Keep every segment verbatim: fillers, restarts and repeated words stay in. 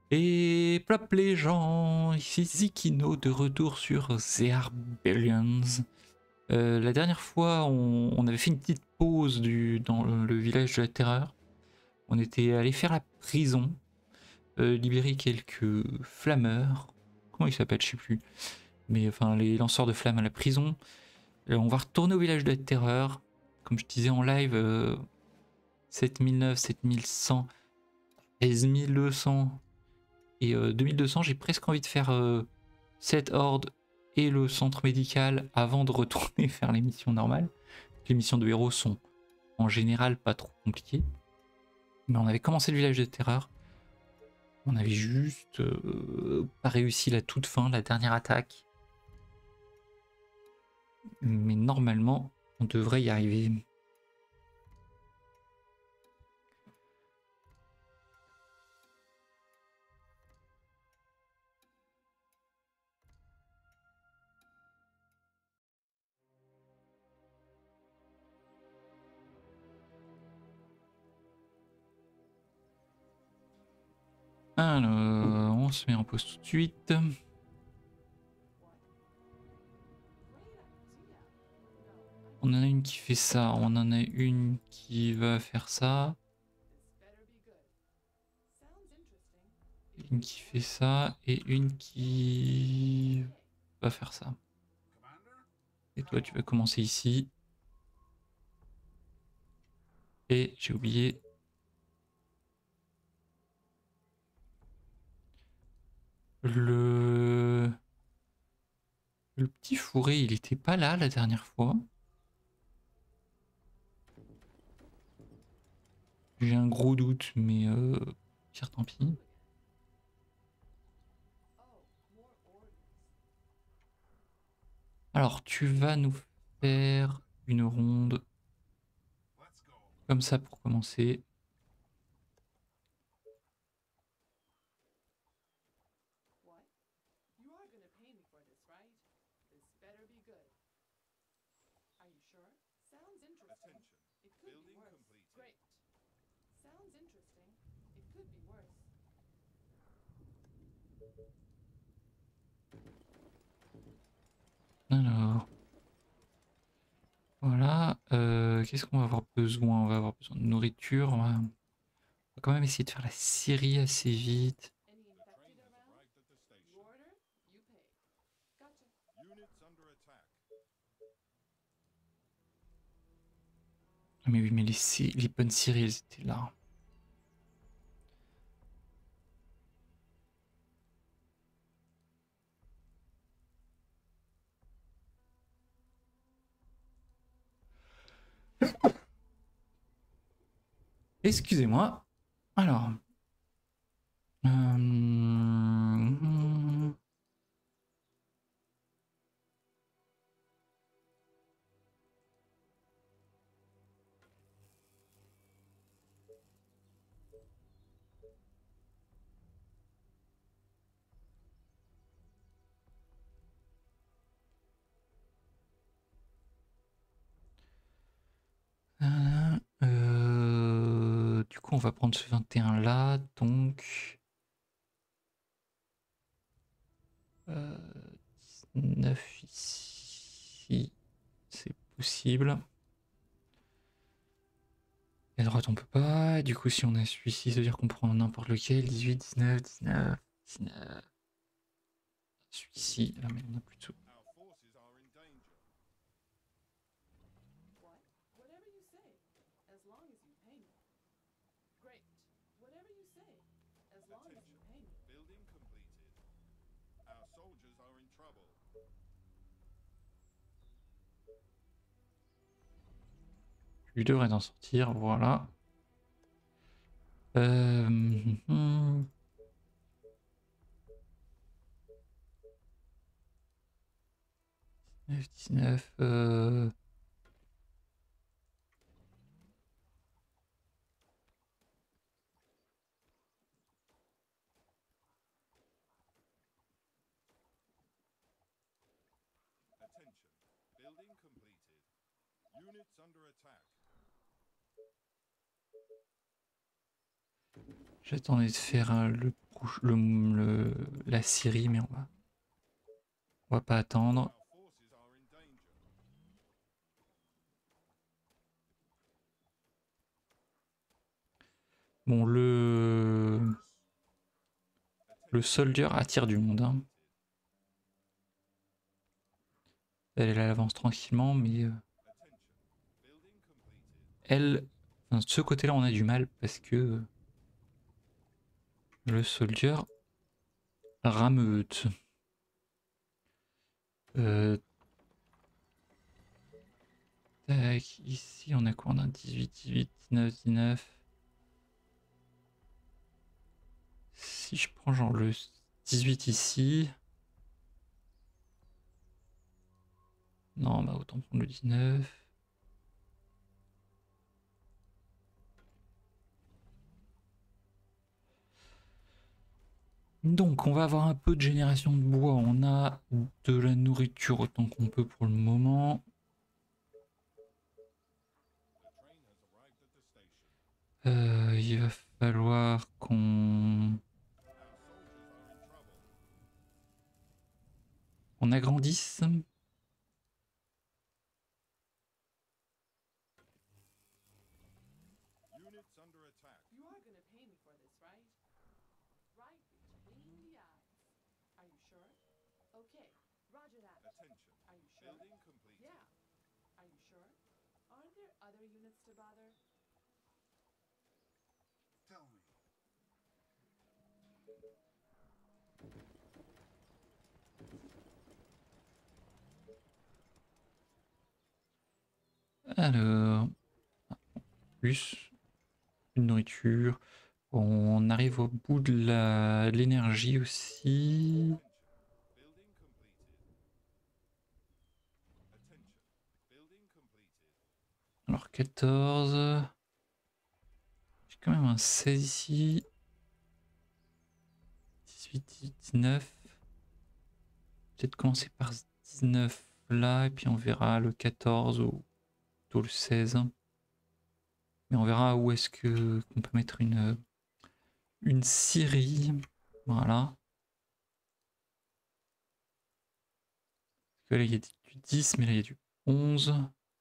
Et plop les gens, ici Zikino de retour sur The Arbellions. Euh, la dernière fois, on, on avait fait une petite pause du, dans le village de la terreur. On était allé faire la prison, euh, libérer quelques flammeurs. Comment ils s'appellent, je sais plus. Mais enfin, les lanceurs de flammes à la prison. Euh, on va retourner au village de la terreur. Comme je disais en live, euh, sept mille neuf, sept mille cent, seize mille deux cents et euh, deux mille deux cents. J'ai presque envie de faire euh, cette horde et le centre médical avant de retourner faire les missions normales. Les missions de héros sont en général pas trop compliquées. Mais on avait commencé le village de terreur. On avait juste euh, pas réussi la toute fin, la dernière attaque. Mais normalement, on devrait y arriver. Alors, on se met en pause tout de suite. On en a une qui fait ça, on en a une qui va faire ça. Une qui fait ça et une qui va faire ça. Et toi, tu vas commencer ici. Et j'ai oublié. Le... Le petit fourré, il était pas là la dernière fois. J'ai un gros doute, mais euh, pire tant pis. Alors, tu vas nous faire une ronde comme ça pour commencer. Alors, voilà. Euh, Qu'est-ce qu'on va avoir besoin? On va avoir besoin de nourriture. On va... on va quand même essayer de faire la scierie assez vite. Ah, mais oui, mais les, sci- les bonnes scieries, elles étaient là. Excusez-moi. Alors. Euh... euh, Du coup, on va prendre ce vingt et un là. Donc. Euh... dix-neuf ici. C'est possible. Et à droite, on peut pas. Du coup, si on a celui-ci, ça veut dire qu'on prend n'importe lequel. dix-huit, dix-neuf, dix-neuf, dix-neuf. Celui-ci, là, mais on n'a plus de sous. Lui devrait en sortir, voilà. Euh... hmm. dix-neuf, dix-neuf, euh... J'attendais de faire euh, le couche, le, le- la Syrie, mais on va, on va pas attendre. Bon, le le soldier attire du monde, hein. Elle, elle avance tranquillement, mais euh, elle, enfin, de ce côté-là, on a du mal parce que euh, le soldier rameute. Euh, tac, ici, on a quoi? On a dix-huit, dix-huit, dix-neuf, dix-neuf. Si je prends genre le dix-huit ici. Non, bah autant prendre le dix-neuf. Donc, on va avoir un peu de génération de bois. On a de la nourriture autant qu'on peut pour le moment. Euh, il va falloir qu'on on agrandisse. Alors, plus une nourriture. On arrive au bout de la- de l'énergie aussi. Alors quatorze. J'ai quand même un seize ici. dix-huit, dix-neuf. Peut-être commencer par ce dix-neuf là, et puis on verra le quatorze ou plutôt le seize. Mais on verra où est-ce que qu'on peut mettre une, une scierie. Voilà. Parce que là, il y a du dix, mais là, il y a du onze.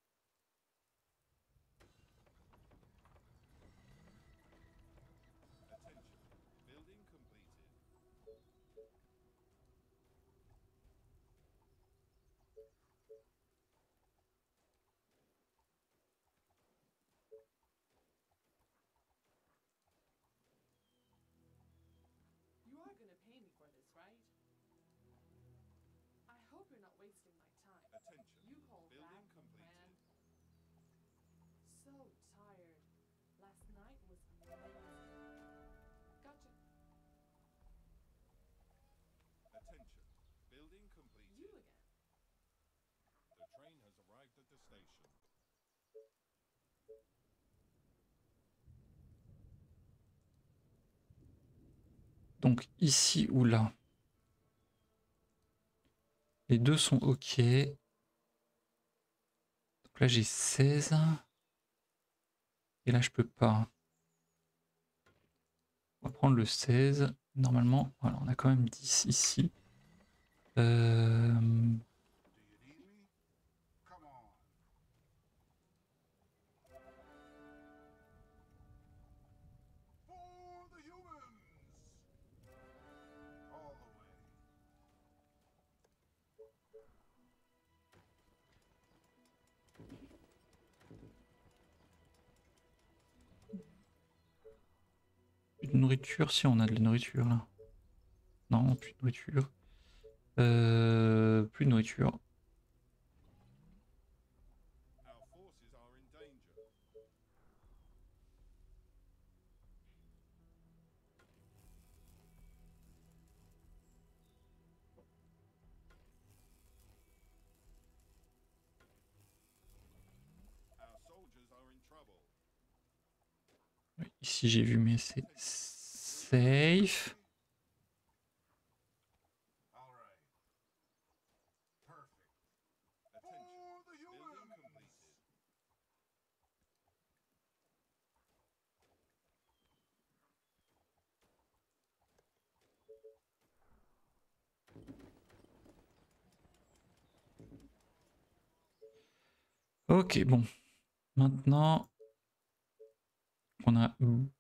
Donc ici ou là. Les deux sont OK. Donc là, j'ai seize. Et là, je peux pas. On va prendre le seize. Normalement, voilà, on a quand même dix ici. Euh... Plus de nourriture, si on a de la nourriture là. Non, plus de nourriture. Euh... Plus de nourriture. Oui, ici j'ai vu, mais c'est safe. Ok, bon. Maintenant qu'on a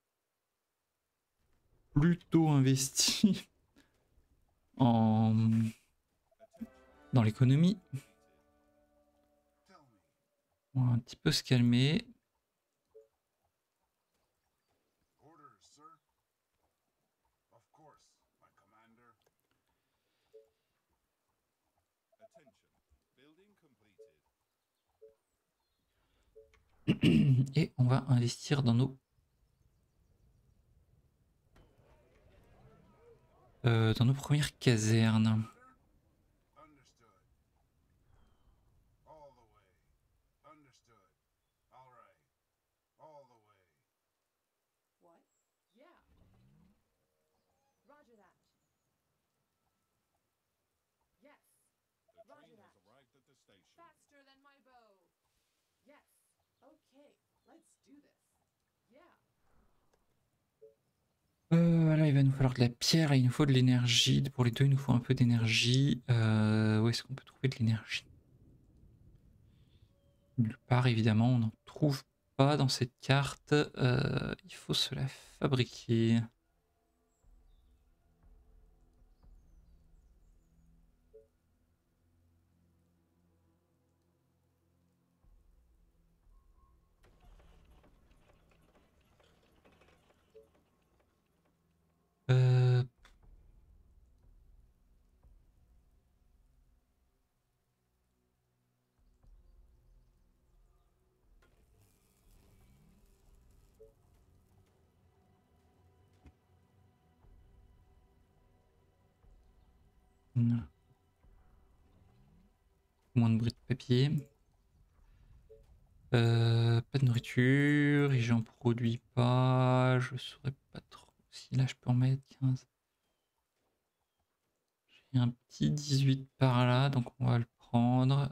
plutôt investi en... dans l'économie, on va un petit peu se calmer. Et on va investir dans nos euh, dans nos premières casernes. Euh, là, il va nous falloir de la pierre et il nous faut de l'énergie. Pour les deux, il nous faut un peu d'énergie. Euh, où est-ce qu'on peut trouver de l'énergie? Nulle part, évidemment, on n'en trouve pas dans cette carte. Euh, il faut se la fabriquer. Euh... Moins de bruit de papier. Euh, pas de nourriture, et j'en produis pas, je saurais pas trop si là je peux en mettre quinze. J'ai un petit dix-huit par là, donc on va le prendre.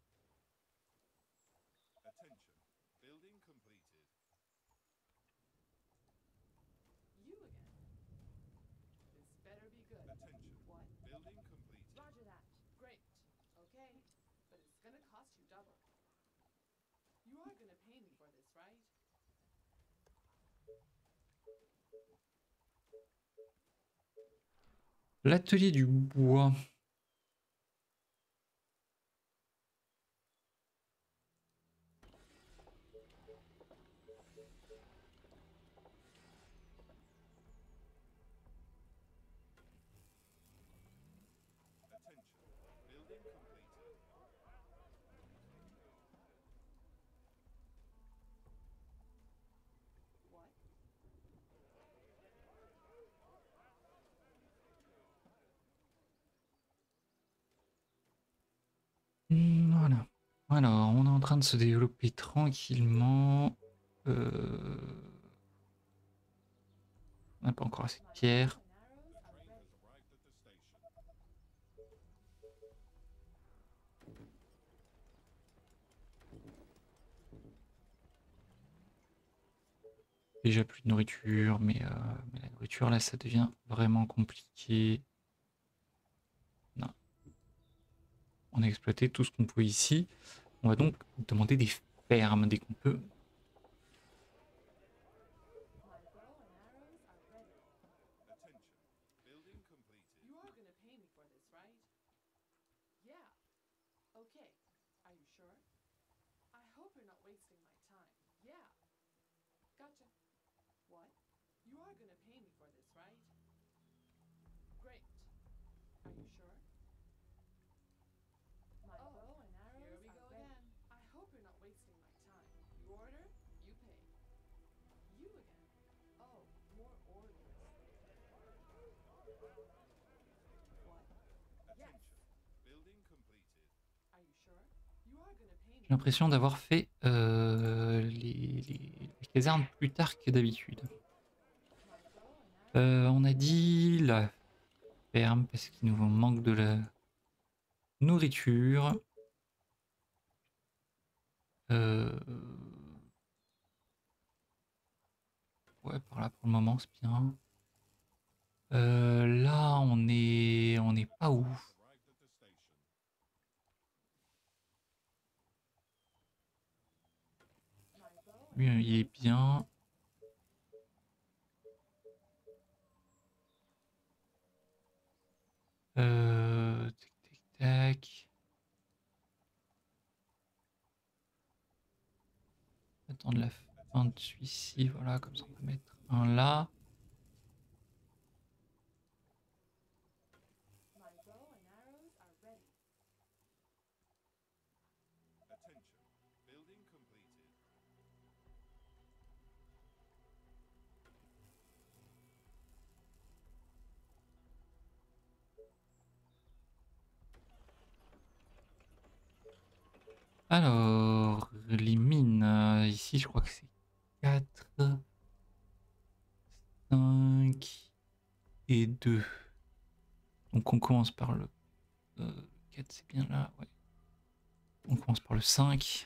L'atelier du bois. Hmm, voilà. Alors, on est en train de se développer tranquillement. Euh... On n'a pas encore assez de pierre. Déjà plus de nourriture, mais, euh, mais la nourriture là, ça devient vraiment compliqué. Non. On a exploité tout ce qu'on peut ici. On va donc demander des fermes dès qu'on peut. J'ai l'impression d'avoir fait euh, les, les, les casernes plus tard que d'habitude. Euh, on a dit la ferme parce qu'il nous manque de la nourriture. Euh... Ouais, par là pour le moment, c'est bien. Euh, là, on Lui, il est bien. Euh, tac, tac, tac. Attendre la fin de celui-ci, voilà, comme ça on peut mettre un là. Alors, les mines, euh, ici je crois que c'est quatre, cinq et deux. Donc on commence par le euh, quatre, c'est bien là, ouais. On commence par le cinq.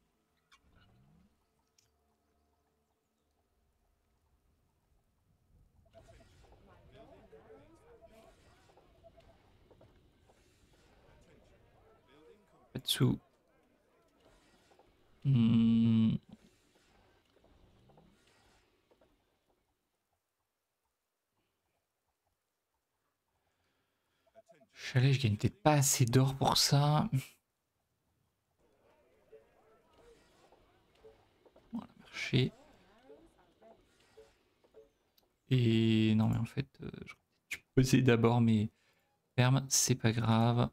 Là-dessous. Hmm. Chalet, je gagne peut-être pas assez d'or pour ça. Voilà, marché. Et non, mais en fait, euh, je peux poser d'abord mes fermes, c'est pas grave.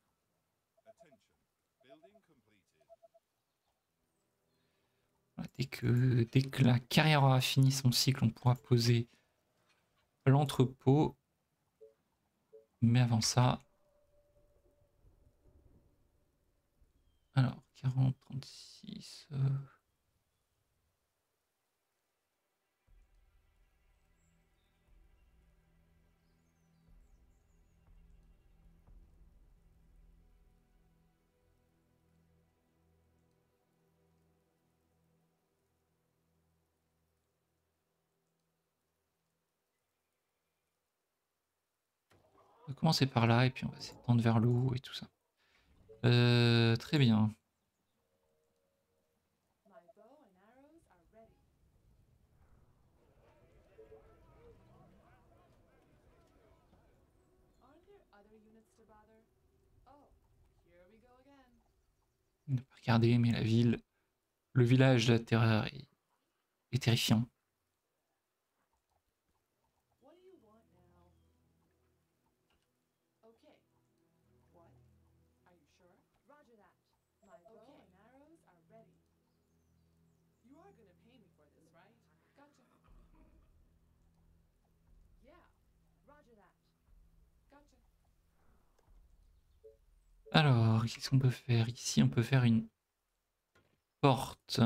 Voilà, dès que, dès que la carrière aura fini son cycle, on pourra poser l'entrepôt. Mais avant ça... Alors, quarante, trente-six... Euh... On va commencer par là et puis on va s'étendre vers le haut et tout ça. Euh, très bien. On n'a pas regardé, mais la ville, le village de la terreur est, est terrifiant. Alors, qu'est-ce qu'on peut faire ici? On peut faire une porte.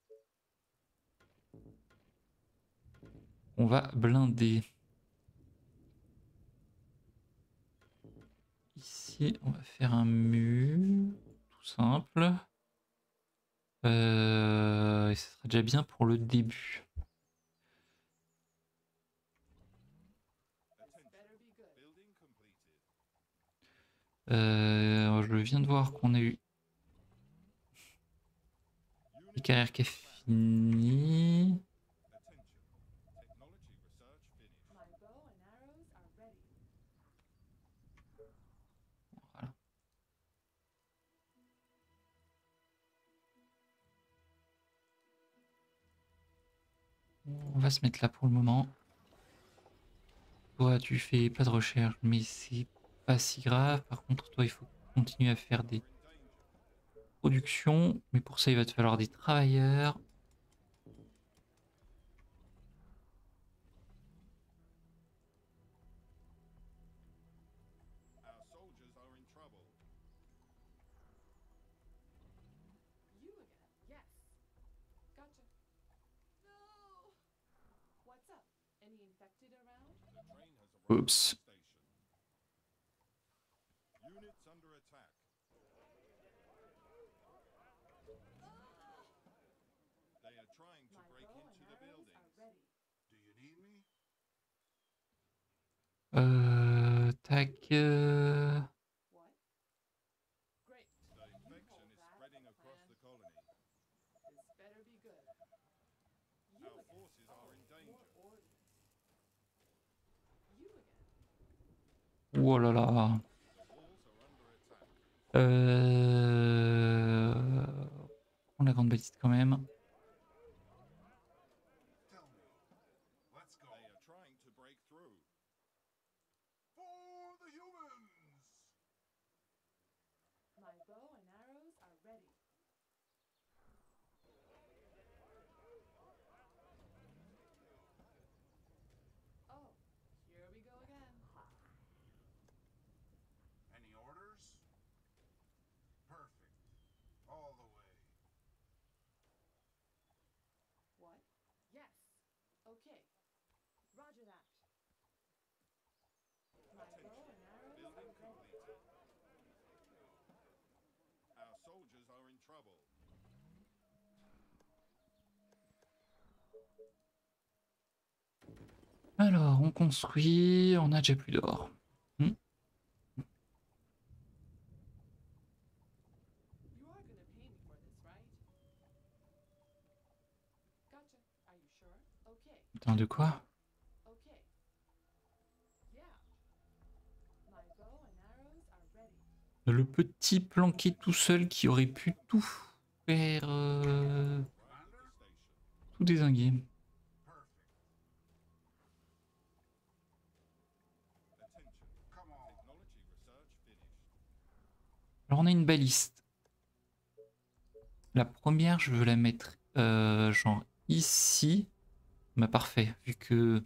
On va blinder. Ici, on va faire un mur, tout simple. Euh, et ce sera déjà bien pour le début. Euh, je viens de voir qu'on a eu les carrières qui a fini. Voilà. On va se mettre là pour le moment. Toi, tu fais pas de recherche, mais c'est pas si grave. Par contre, toi, il faut continuer à faire des productions. Mais pour ça, il va te falloir des travailleurs. Oups. Euh, tac. euh, Oh là là. Euh... On la grande bâtisse quand même. Alors, on construit, on a déjà plus d'or. Hmm. Attends, de quoi? Le petit planqué tout seul qui aurait pu tout faire... Euh, tout dézinguer. Alors on a une baliste. La première, je veux la mettre euh, genre ici. Bah parfait, vu que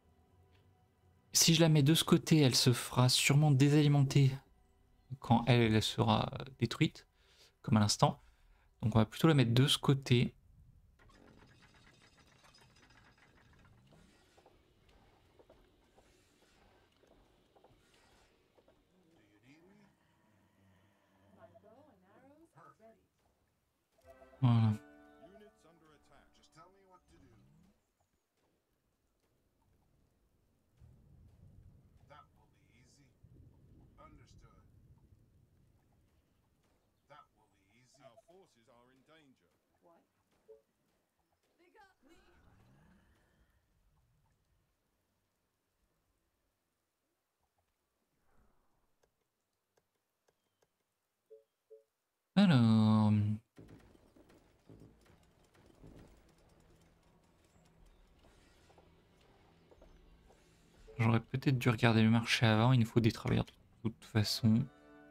si je la mets de ce côté, elle se fera sûrement désalimenter quand elle, elle sera détruite, comme à l'instant. Donc on va plutôt la mettre de ce côté. Voilà. Alors... J'aurais peut-être dû regarder le marché avant, il nous faut des travailleurs de toute façon.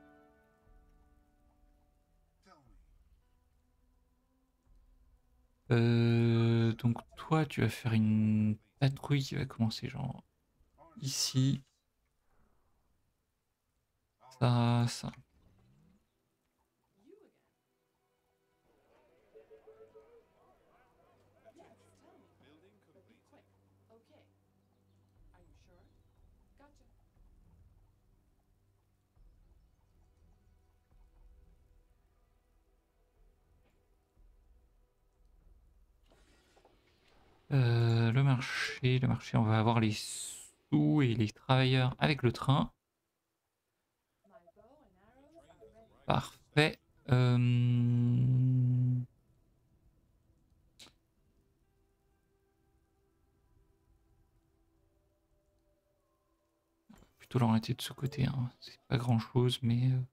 Euh, donc toi, tu vas faire une patrouille qui va commencer genre ici. Ça, ça. Euh, le marché, le marché, on va avoir les sous et les travailleurs avec le train. Parfait. Euh... Plutôt l'orienter de ce côté. Hein. C'est pas grand chose, mais euh,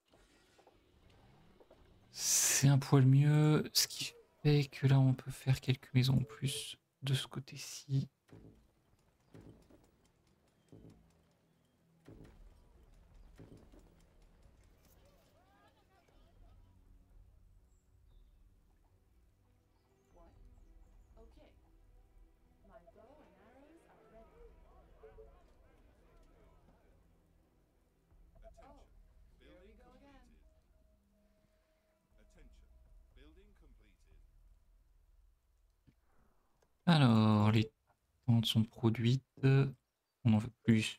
c'est un poil mieux. Ce qui fait que là, on peut faire quelques maisons en plus de ce côté-ci. Alors, les tentes sont produites. On en veut plus.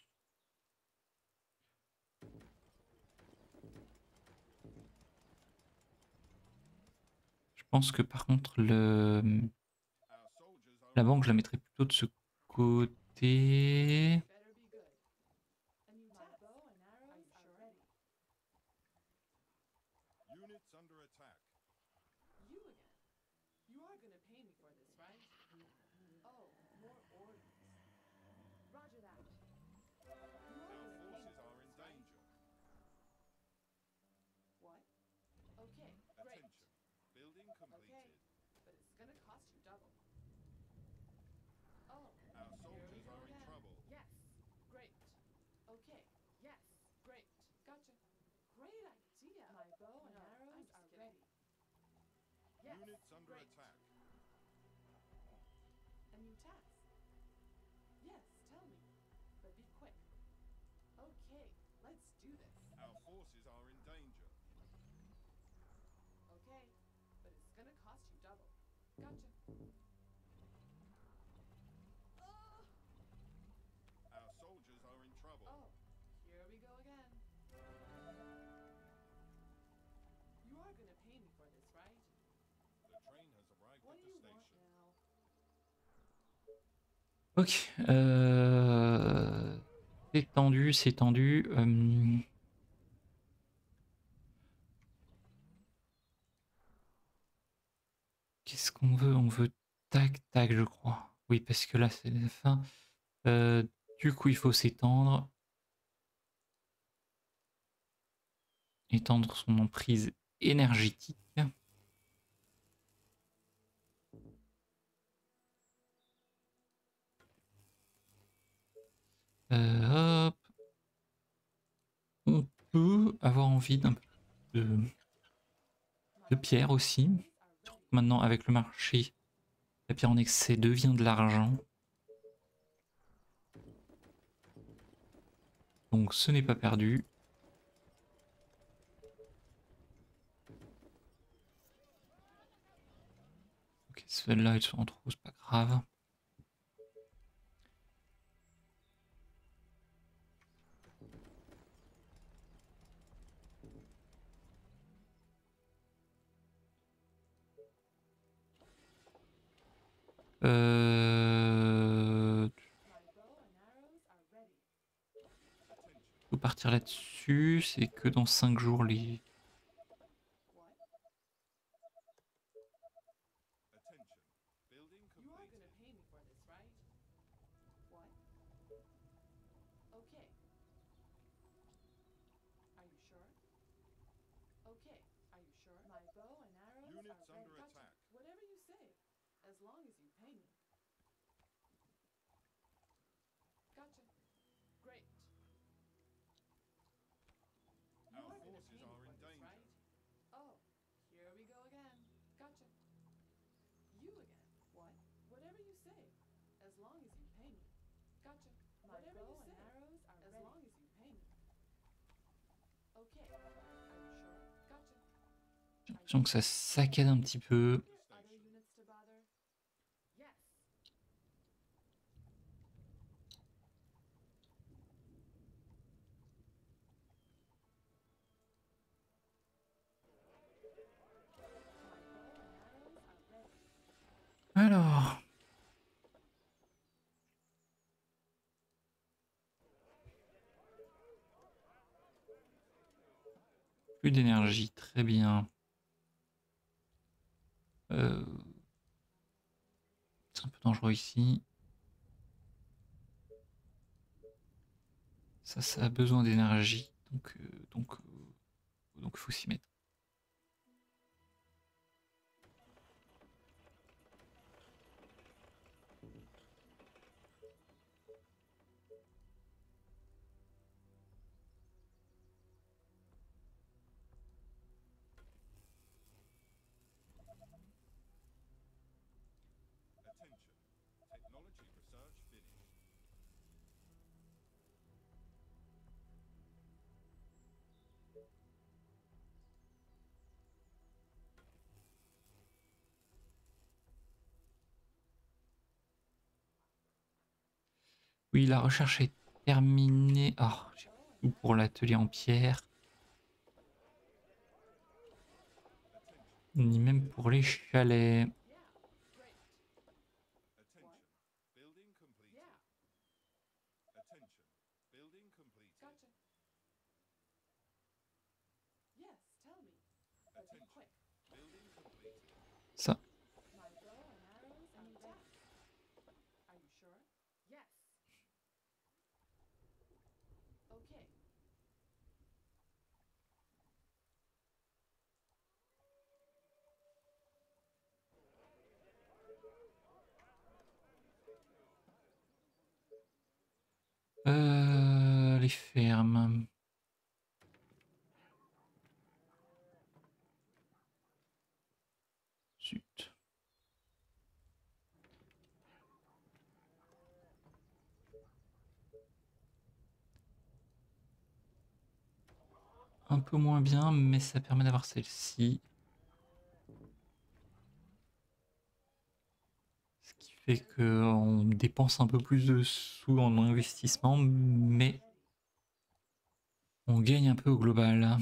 Je pense que par contre, le... la banque, je la mettrais plutôt de ce côté. Units under attack. A new task. Yes, tell me. But be quick. Okay, let's do this. Our forces are in danger. Okay, but it's gonna cost you double. Gotcha. Oh, Our soldiers are in trouble. oh, here we go again. You are gonna pay me for this, right? The train has arrived What at do the you want station. now? Ok. Euh... C'est tendu, c'est tendu. Euh, Qu'est-ce qu'on veut? On veut tac, tac, je crois. Oui, parce que là, c'est la fin. Euh, Du coup, il faut s'étendre. Étendre son emprise énergétique. Euh, hop. On peut avoir envie d'un peu de, de pierre aussi. Maintenant, avec le marché, la pierre en excès devient de l'argent. Donc ce n'est pas perdu. Ok, celles-là, elles sont en trop, c'est pas grave. Euh... Faut partir là-dessus. C'est que dans cinq jours les. Attention. Building You are completed. gonna pay me for this, right? What? Okay. Are you sure? Okay. Are you sure? My bow and arrows Units are ready. under Gotcha. attack. Whatever you say, as long as you pay me. Gotcha. Great. You Our are gonna forces pay me are for in this, danger. right? Oh, here we go again. Gotcha. You again. What? Whatever you say, as long as you pay me. Gotcha. My Whatever bow you say, and arrows are as ready. Long as you pay me. Okay. Are you sure? Gotcha. J'ai l'impression que ça saccade un petit peu. Other units to bother? Yes. Alors. Plus d'énergie, très bien. Euh... C'est un peu dangereux ici. Ça, ça a besoin d'énergie. Donc, euh, donc, euh, donc, il faut s'y mettre. Attention. Technology research finished. Oui, la recherche est terminée. Oh, j'ai tout pour l'atelier en pierre. Ni même pour les chalets. Attention. Building completed. Yeah. Attention. Building completed. Gotcha. Yes, tell me. But be Attention. quick. Building completed. Ça. My bow and arrows are ready. Are you sure? Yes. Okay. Euh, les fermes. un peu moins bien, mais ça permet d'avoir celle-ci. Ce qui fait qu'on dépense un peu plus de sous en investissement, mais on gagne un peu au global.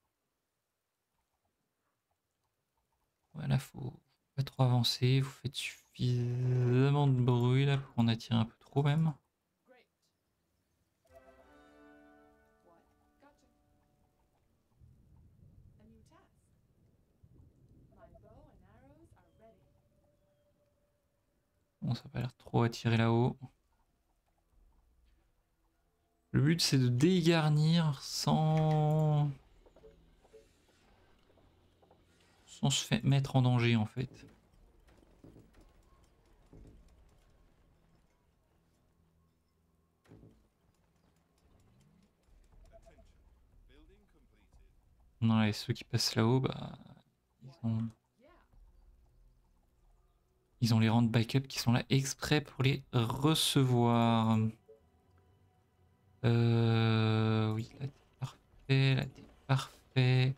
Voilà, faut pas trop avancer. Vous faites suffisamment de bruit là pour en attirer un peu trop même. Great. What? Gotcha. A new task. My bow and arrows are ready. Bon, ça n'a pas l'air trop attiré là-haut. Le but c'est de dégarnir sans... sans se faire mettre en danger en fait. Attention. Building completed. Non, et ceux qui passent là-haut, bah, ils ont... Yeah. ils ont les rangs de backup qui sont là exprès pour les recevoir. Euh... Oui, là t'es parfait, là t'es parfait.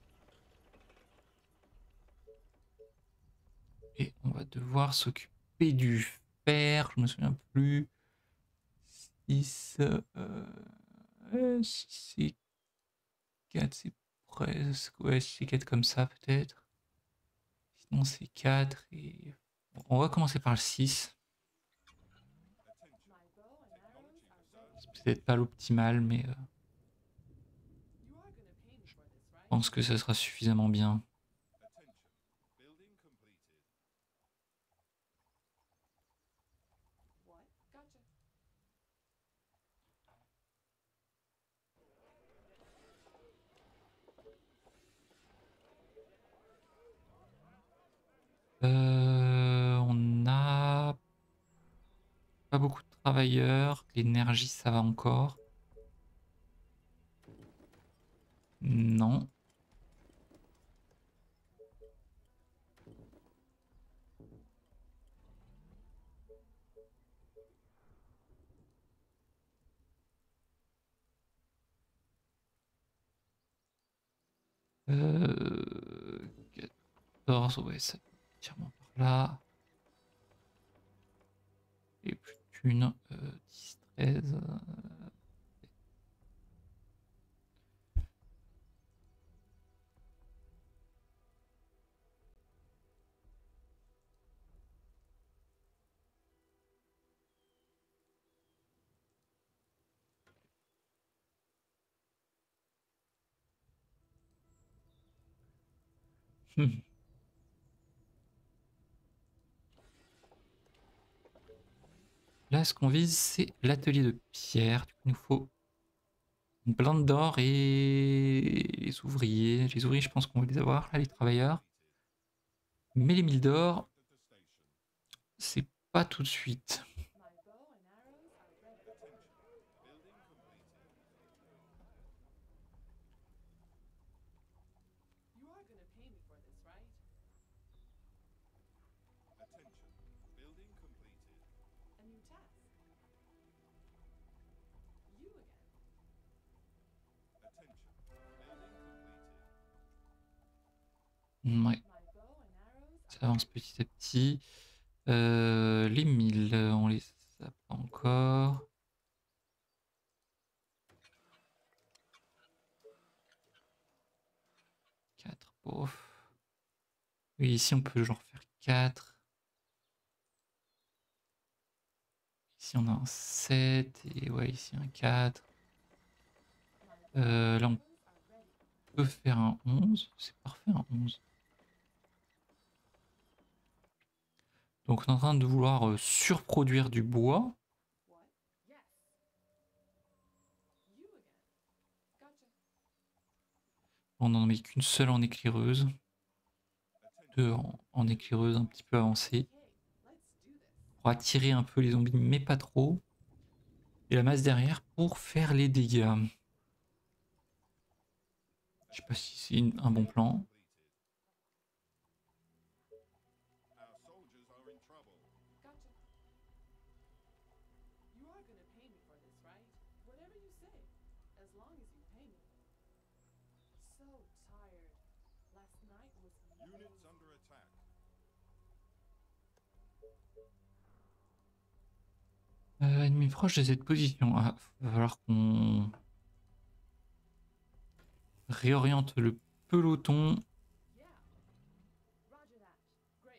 Et on va devoir s'occuper du fer, je me souviens plus. six, euh, c'est quatre, c'est presque. Ouais, c'est quatre comme ça peut-être. Sinon c'est quatre et. Bon, on va commencer par le six. Attention. My bow and arrows Technology are ready. research. C'est peut-être pas l'optimal, mais euh, You are gonna pay me for this, je right? pense que ça sera suffisamment bien. Attention. Building completed. What? Gotcha. Euh, on a pas beaucoup de travailleurs. L'énergie, ça va encore. Non. Euh, quatorze, ouais, ça peut entièrement par là. Et plus qu'une. Euh, dix, treize. euh, hmm. Là, ce qu'on vise, c'est l'atelier de pierre. Du coup, il nous faut une blinde d'or et les ouvriers. Les ouvriers, je pense qu'on va les avoir, là, les travailleurs. Mais les mille d'or, Constructed the station. c'est pas tout de suite. My bow and arrows are ready. Attention. Building completed. You are gonna pay me for this, right? Attention. Building completed. A new task. You again. Attention. Building completed. Ouais, My bow and arrows ça are avance ready. petit à petit. Euh, les mille, on les a pas encore. quatre, bof. Oui, ici on peut genre faire quatre. Ici on a un sept et ouais, ici un quatre. My bow Euh, là on and arrows are ready. peut faire un onze. C'est parfait un onze. Donc on est en train de vouloir euh, surproduire du bois. What? Yes. You again. Gotcha. On n'en met qu'une seule en éclaireuse. Deux en, en éclaireuse un petit peu avancée. Okay, let's do this. Pour attirer un peu les zombies, mais pas trop. Et la masse derrière pour faire les dégâts. Je sais pas si c'est une- un bon plan. Our soldiers are in trouble. Gotcha. You are gonna pay me for this, right? Whatever you say, as long as you pay me. so tired. Last night was Units under attack. Euh, ennemi proche de cette position. Ah, va falloir qu'on réoriente le peloton. yeah. Roger that. Great.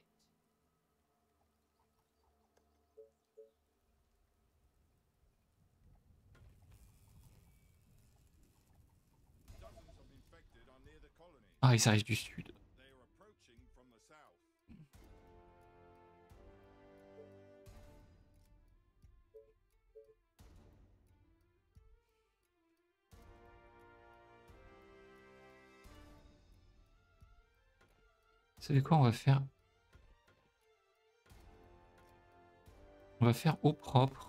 Dozens of infected are near the colony. Ah, ils arrivent du sud. They are approaching from the south. Vous savez quoi, on va faire... On va faire au propre.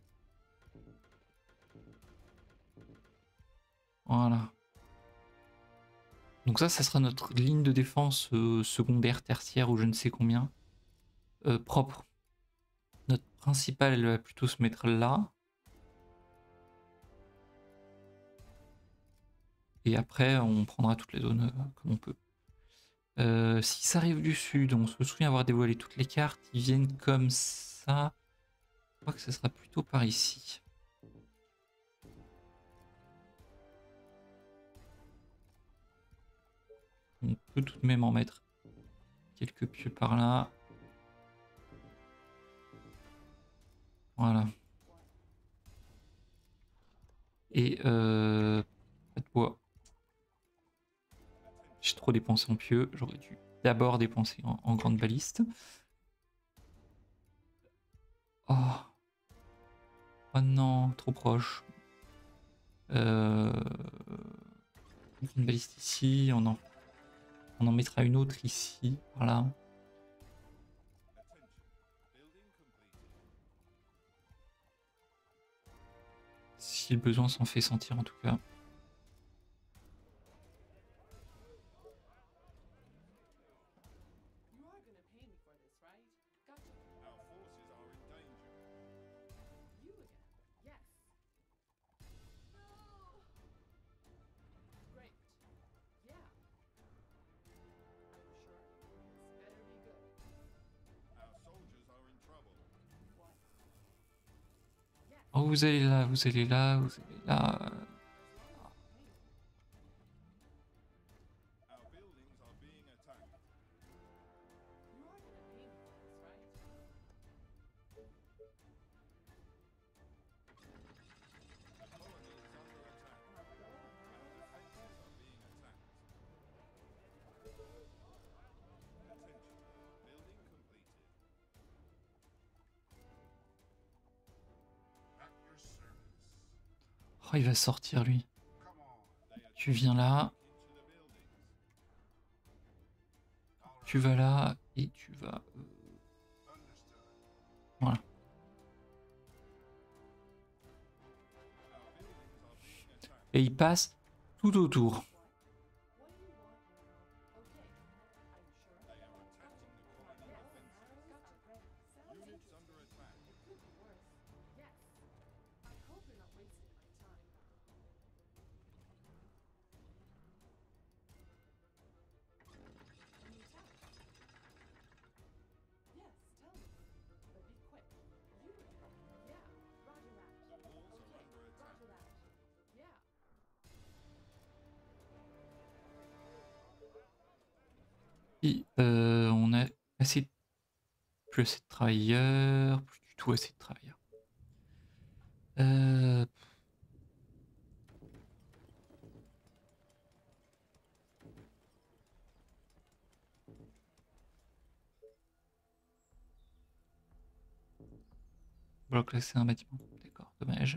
Voilà. Donc ça, ça sera notre ligne de défense euh, secondaire, tertiaire ou je ne sais combien. Euh, propre. Notre principale, elle va plutôt se mettre là. Et après, on prendra toutes les zones euh, comme on peut. Euh, si ça arrive du sud, on se souvient avoir dévoilé toutes les cartes. Ils viennent comme ça. Je crois que ce sera plutôt par ici. On peut tout de même en mettre quelques pieux par là. Voilà. Et euh, pas de bois. J'ai trop dépensé en pieux. J'aurais dû d'abord dépenser en, en grande baliste. Oh. Oh non, trop proche. Euh... Une baliste ici. On en, on en mettra une autre ici. Voilà. Attention. Building completed. Si le besoin s'en fait sentir en tout cas. You are gonna pay me for this, right? Gotcha. Our forces are in danger. You again? Yes. No. Great. Yeah. Are you sure? This better be good. Our soldiers are in trouble. What? Yes. Oh, vous allez là, vous allez là, vous allez là. As long as you pay me. Our buildings are being attacked. You are gonna pay me for this, right? The colony is under attack. My bow and Our arrows are defenses ready. are being attacked. Attention. Building completed. At your service. Oh, il va sortir lui. Come on. They are Tu viens là, into the buildings. tu vas là et tu vas. euh, Understood. Voilà. Our buildings are being attacked. Et il passe tout autour. What do you want now? Okay. Are you sure? They are attacking the colony Yes. defenses. Arrows are ready. Sounds Units interesting. under attack. It could be worse. Yes. I hope you're not wasting my time. Can you tell? Yes, tell me. But be quick. You again? Yeah. Roger that. The walls are Okay. under attack. Roger that. Yeah. Et euh, on a assez. Plus assez de travailleurs, plus du tout assez de travailleurs. Euh, Bloc là, c'est un bâtiment. D'accord, dommage.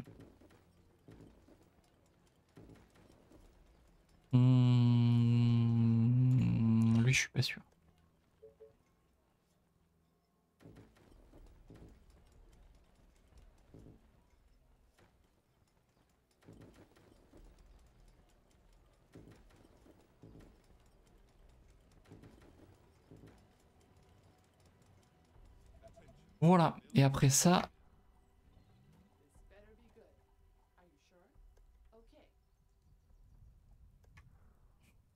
Hmm, Lui, je suis pas sûr. Voilà, et après ça, This better be good. Are you sure? Okay.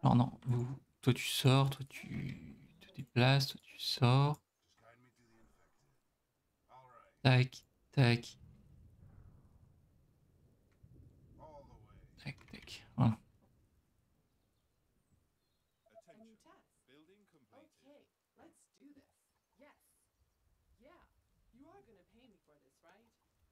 Alors non, vous, toi tu sors, toi tu te déplaces, toi tu sors. Tac, tac, tac, tac. Voilà. A new task. Building completed. Okay, let's do this. Yes. Yeah. You are gonna pay me for this, right?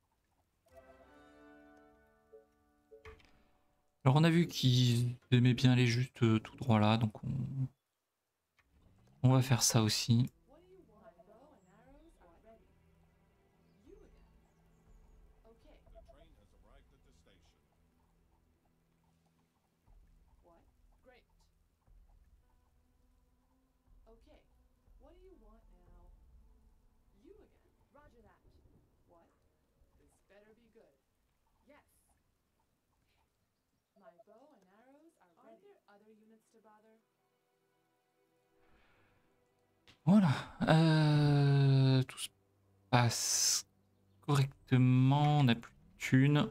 Alors on a vu qu'ils aimaient bien aller juste euh, tout droit là, donc on, on va faire ça aussi. What do you want? My bow and arrows are ready. You again. Okay. The train has arrived at the station. What? Great. Okay. What do you want now? You again. Roger that. What? This better be good. Yes. My bow and arrows are ready. Are there other units to bother? Voilà. Euh, tout se passe correctement, on n'a plus de thunes.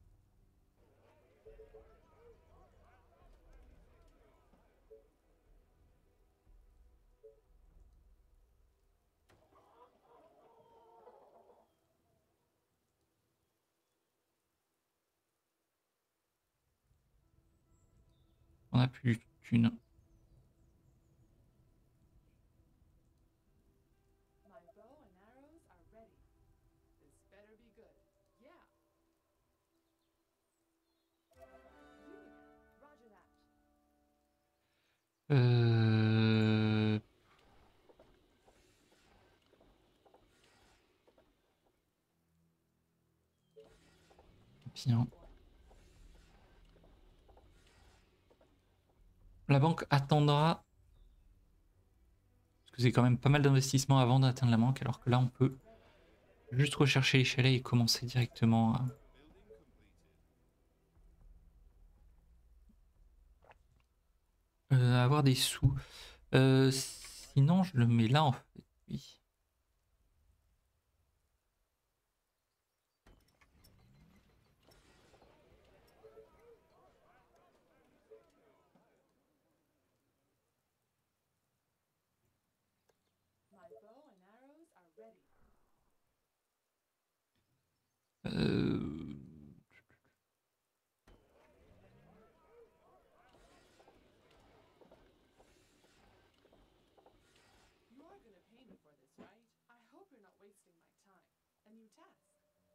On n'a plus de thunes. My bow and arrows are ready. This better be good. Yeah. You again. Roger that. Euh... Bien. La banque attendra. Parce que c'est quand même pas mal d'investissement avant d'atteindre la banque, alors que là on peut juste rechercher les chalets et commencer directement à, euh, à avoir des sous. Euh, sinon je le mets là en fait. Oui. My bow and arrows are ready. Euh... You are gonna pay me for this, right? I hope you're not wasting my time. A new task.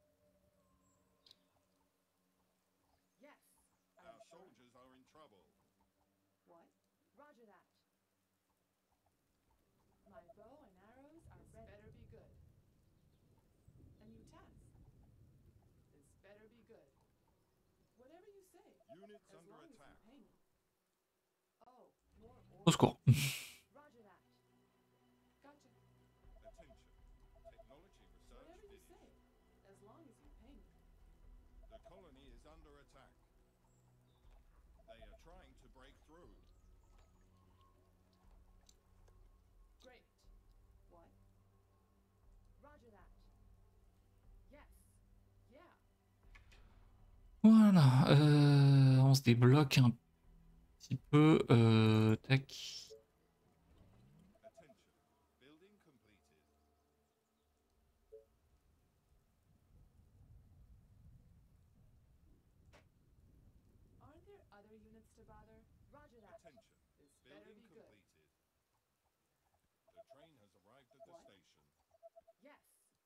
Yes. Are Our you sure? soldiers are in trouble. What? Roger that. My bow and arrows are this ready. Better be good. A new task. This better be good. Whatever you say. Units As under long as attack. you pay me. Oh, more Au orders. secours. Roger that. Gotcha. Attention. Technology research Whatever you finished. say. As long as you pay me. The colony is under attack. They are trying to break through. Great. What? Roger that. Yes. Yeah. Voilà. Euh, on se débloque un petit peu. Euh, tac. Attention. Building completed. Aren't there other units to bother? Roger that. Attention. This better Building be good. completed. The train has arrived at the What? station. Yes.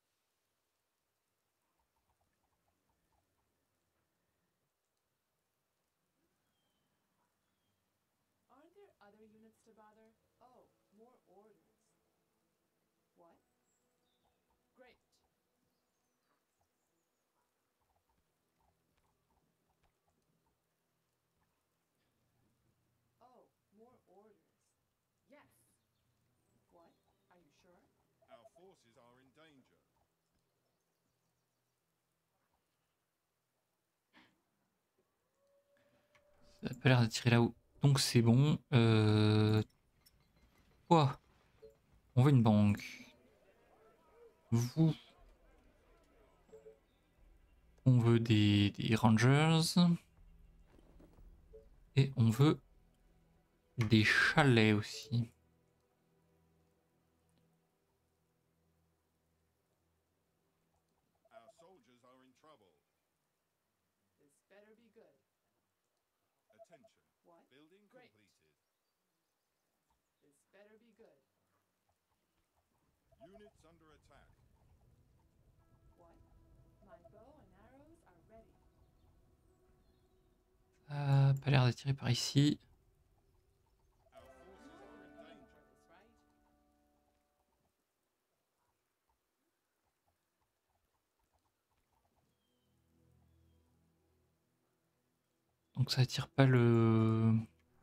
Aren't there other units to bother? Oh, more orders. What? Great. Oh, more orders. Yes. What? Are you sure? Our forces are in danger. Ça n'a pas l'air d'attirer là-haut. Donc c'est bon. Euh... Quoi? On veut une banque. Vous. On veut des, des rangers. Et on veut des chalets aussi. Our soldiers are in trouble. This better be good. Attention. What? Building Great. completed. This better be good. Units under attack. What? My bow and arrows are ready. Ça a pas l'air d'attirer par ici. Our forces You are are in gonna pay me danger. for this, right? Donc ça attire pas le...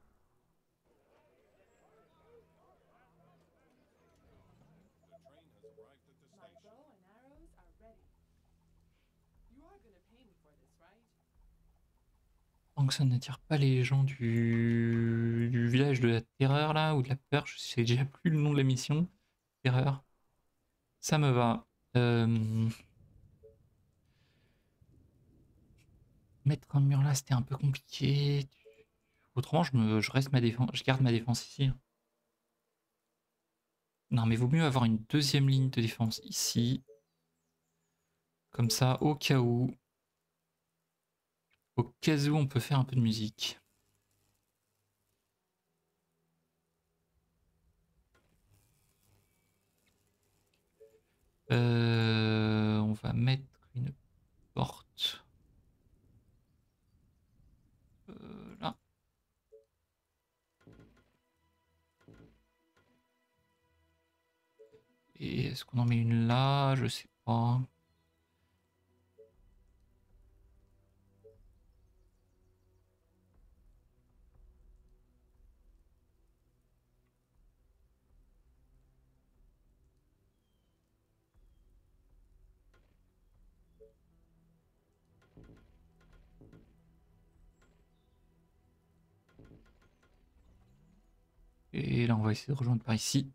The train has arrived at the My station. bow and arrows are ready. You are gonna pay me for this, right? Donc ça n'attire pas les gens du... du village de la terreur là, ou de la peur, je sais déjà plus le nom de la mission. Terreur. Ça me va. Euh... Mettre un mur là, c'était un peu compliqué. Autrement, je, me... je reste ma défense, je garde ma défense ici. Non, mais vaut mieux avoir une deuxième ligne de défense ici. Comme ça, au cas où. Au cas où, on peut faire un peu de musique. Euh, on va mettre une porte euh, là. Et est-ce qu'on en met une là? Je sais pas. Et là, on va essayer de rejoindre par ici.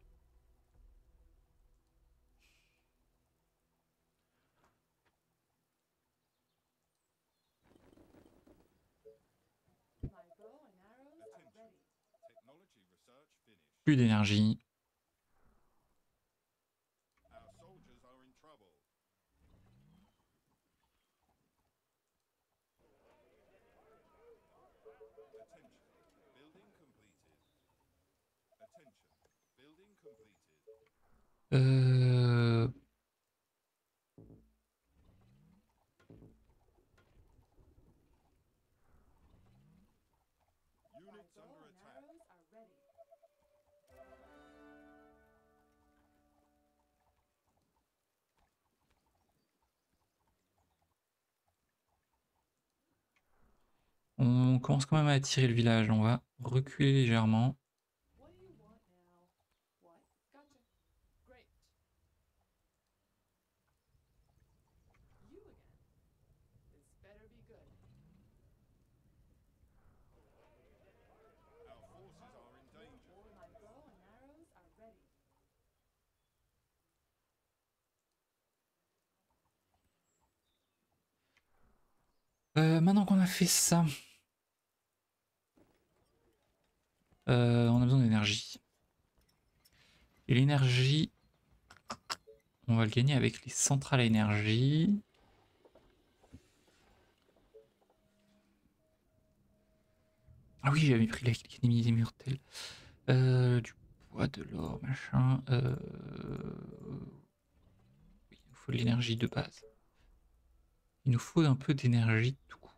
My bow and arrows are Attention. ready. Technology research finished. Plus d'énergie. Our soldiers are in trouble. Attention. Building completed. Attention. Building completed. Euh... My Units bow under and attack. arrows are ready. On commence quand même à attirer le village. On va reculer légèrement. What do you want now? What? Gotcha. Great. You again. This better be good. Our forces are in danger. My bow and arrows are ready. Euh, maintenant qu'on a fait ça, euh, on a besoin d'énergie. Et l'énergie, on va le gagner avec les centrales à énergie. Ah oui, j'avais pris l'Académie des Myrtelles. Euh, du bois, de l'or, machin. Euh... Oui, il nous faut de l'énergie de base. Il nous faut un peu d'énergie tout court.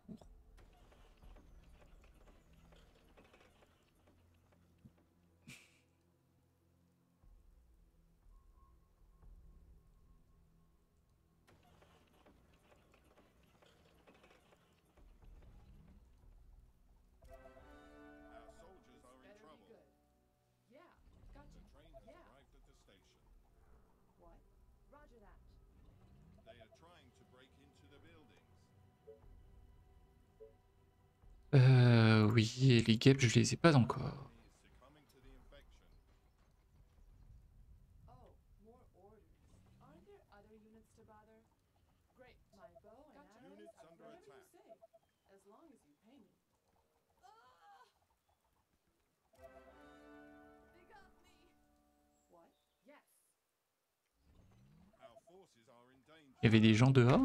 Our soldiers are in Better be trouble. good. Yeah. Gotcha. The train has Yeah. arrived at the station. What? Roger that. They are trying to break into the buildings. Euh, oui, et les guêpes, je les ai pas encore. Enemy is succumbing to the infection. Oh, more orders. Aren't there other units to bother? Great. My bow and Gotcha. arrows Units are under whatever you attack. say, as long as you pay me. are in danger. Il y avait des gens dehors.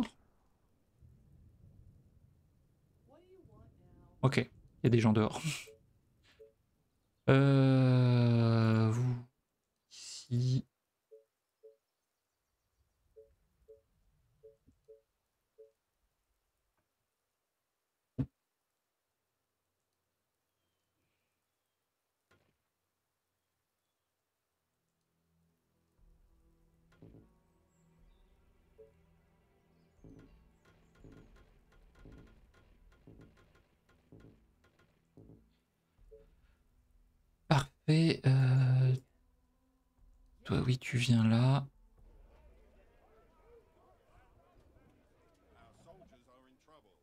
What do you want now? Ok, il y a des gens dehors. Euh, vous ici. Parfait. Euh, toi, oui, tu viens là. Our soldiers are in trouble.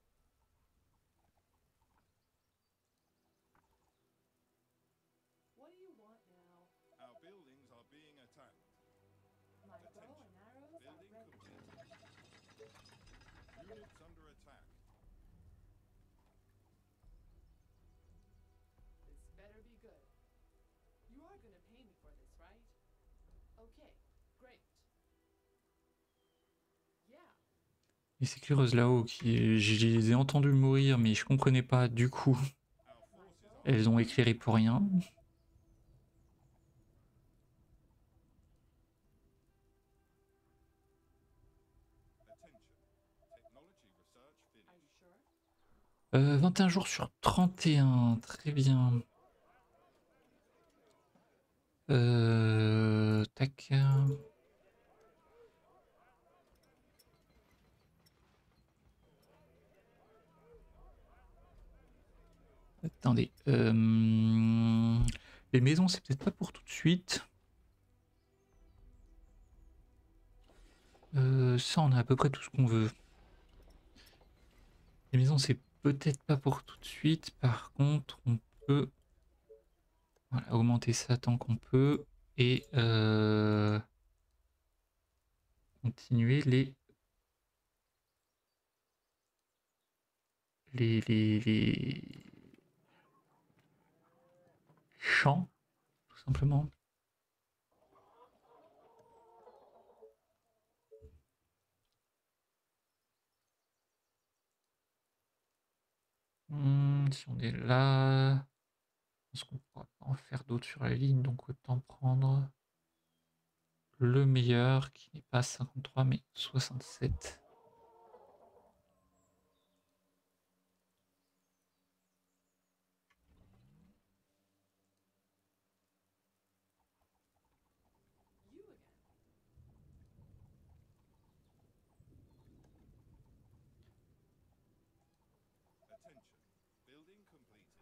What do you want now? Our buildings are being attacked. My bow and arrows are Building ready. complete. Units under attack. This better be good. You are gonna pay me for this, right? Okay, great. Yeah. Les sécureuses là-haut, qui, je les ai entendues mourir, mais je comprenais pas. Du coup, Our forces are elles ont éclairé pour rien. attention. Technology research Are you finished. sure? Euh, vingt et un jours sur trente et un, très bien. Euh, tac. Attendez. euh, Les maisons, c'est peut-être pas pour tout de suite. Euh, ça, on a à peu près tout ce qu'on veut. Les maisons, c'est peut-être pas pour tout de suite. Par contre, on peut voilà, augmenter ça tant qu'on peut. Et euh, continuer les, les, les, les champs, tout simplement. Hmm, si on est là, je pense qu'on ne pourra pas en faire d'autres sur la ligne, donc autant prendre le meilleur, qui n'est pas cinquante-trois, mais soixante-sept. You again. Attention. Building completed.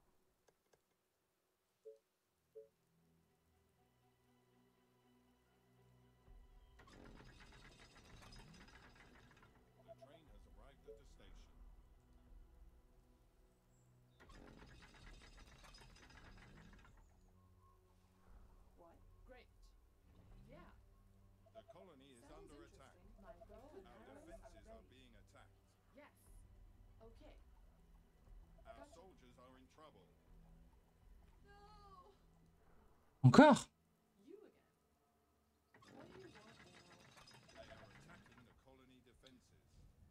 The train has arrived at the station. What? Great. Yeah. The colony is Sounds under attack. interesting. My bow and Our arrows are defenses are ready. being attacked. Yes. Okay. Our Gotcha. soldiers are in trouble. No. Encore? You again. What do you want now? They are attacking the colony defenses.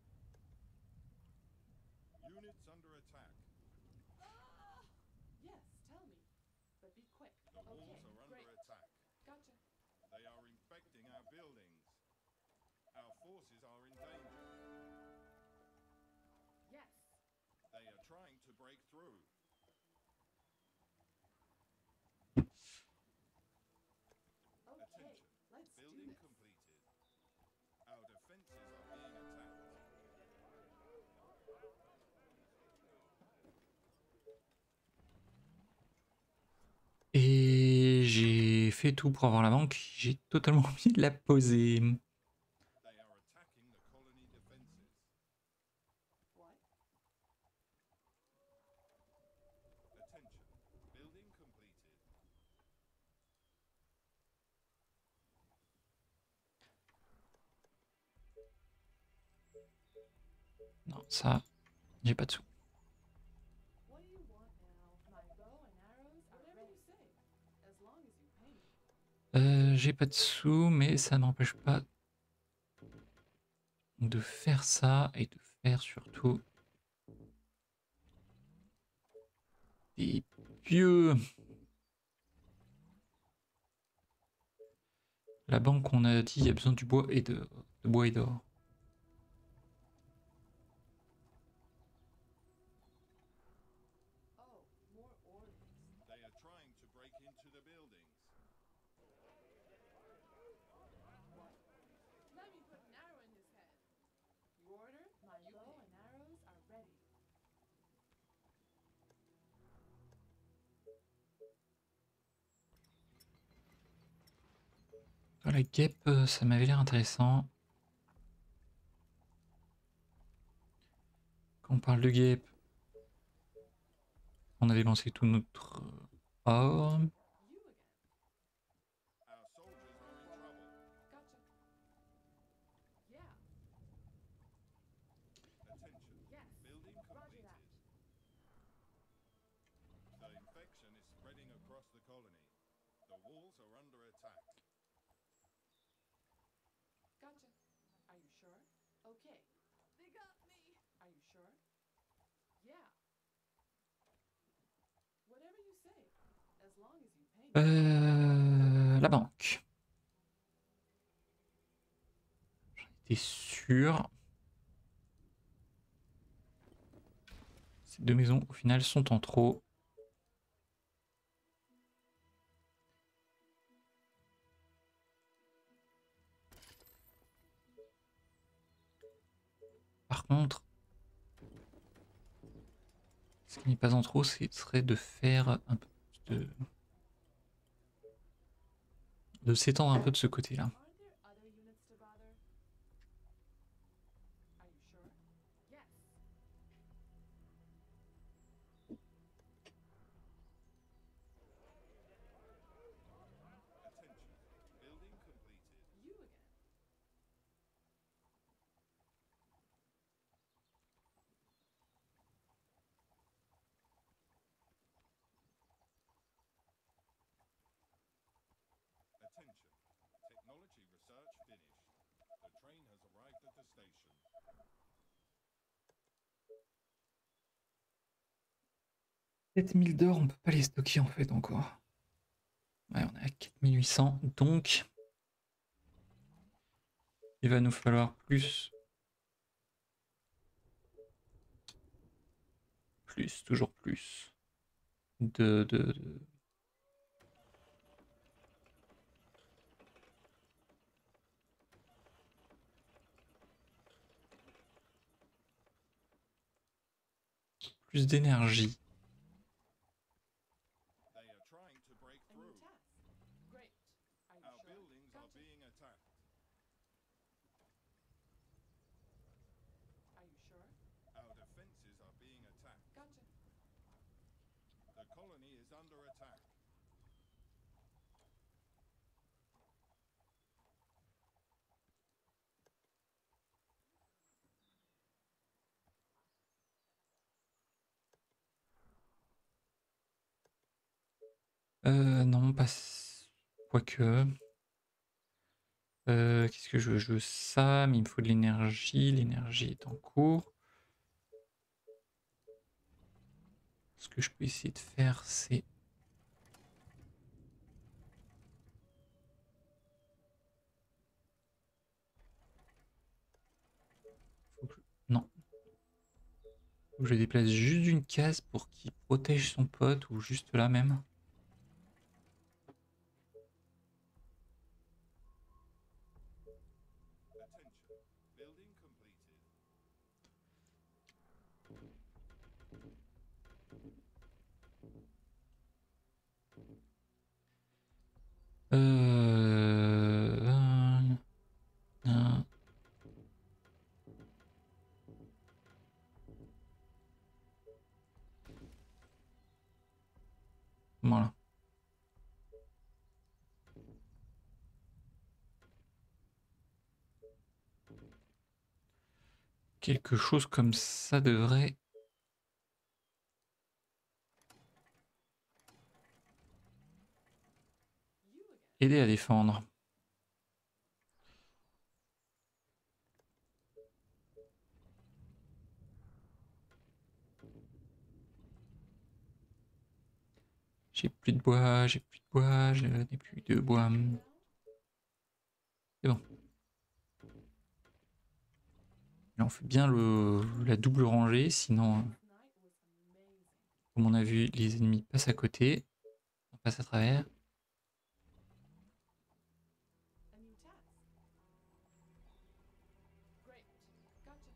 Units under attack. Ah! Yes, tell me. But be quick. The walls Okay, are under great. attack. Gotcha. They are infecting our buildings. Our forces are in danger. Yes. They are trying to break through. Okay, Attention. let's do Building this. completed. Our defenses are being attacked. Et j'ai fait tout pour avoir la banque. J'ai totalement oublié de la poser. They are attacking the colony defenses. What? Attention. Building completed. Non, ça, j'ai pas de sous. What do you want now? My bow and arrows are whatever you say. As long as you pay me. Euh, j'ai pas de sous, mais ça n'empêche pas de faire ça et de faire surtout des pieux. La banque, on a dit, il y a besoin du bois et de, de bois et d'or. Oh, more orders. They are trying to break into the buildings. What? Let me put an arrow in his head. You order? My you bow pay. And arrows are ready. Ah, la guêpe, euh, ça m'avait l'air intéressant. Quand on parle de guêpe, on avait lancé tout notre or. You again. Our soldiers are in trouble. Gotcha. Yeah. Attention. Yes. Building Roger that. completed. The infection is spreading across the colony. The walls are under attack. Gotcha. Are you sure? Okay. They got me. Are you sure? Yeah. Whatever you say. As long as you pay me. Euh, la banque. J'en étais sûr. Ces deux maisons, au final, sont en trop. Par contre, ce qui n'est pas en trop, ce serait de faire un peu de... de s'étendre un peu de ce côté-là. Aren't there other units to bother? Are you sure? Yes. Attention. Building completed. You again. Attention. Technology research finished. The train has arrived at the station. sept mille d'or, on peut pas les stocker en fait encore. Ouais, on est à quatre mille huit cents, donc il va nous falloir plus, plus, toujours plus de, de, de... plus d'énergie. They are trying to break A new through. task. Great. Are you Our sure? buildings are Gotcha. being attacked. Are you sure? Our defenses are being attacked. Gotcha. The colony is under attack. Euh, non, pas... Quoique... Euh, Qu'est-ce que je veux? Je veux ça, mais il me faut de l'énergie. L'énergie est en cours. Ce que je peux essayer de faire, c'est... Faut que je- Non. Faut que je déplace juste une case pour qu'il protège son pote, ou juste là même. Attention. Building completed. Euh... un, un. Voilà. Quelque chose comme ça devrait You again. aider à défendre. J'ai plus de bois, j'ai plus de bois, je n'ai plus de bois. C'est bon. Là, on fait bien le, la double rangée, sinon, comme on a vu, les ennemis passent à côté, on passe à travers. A new task. Great. Gotcha.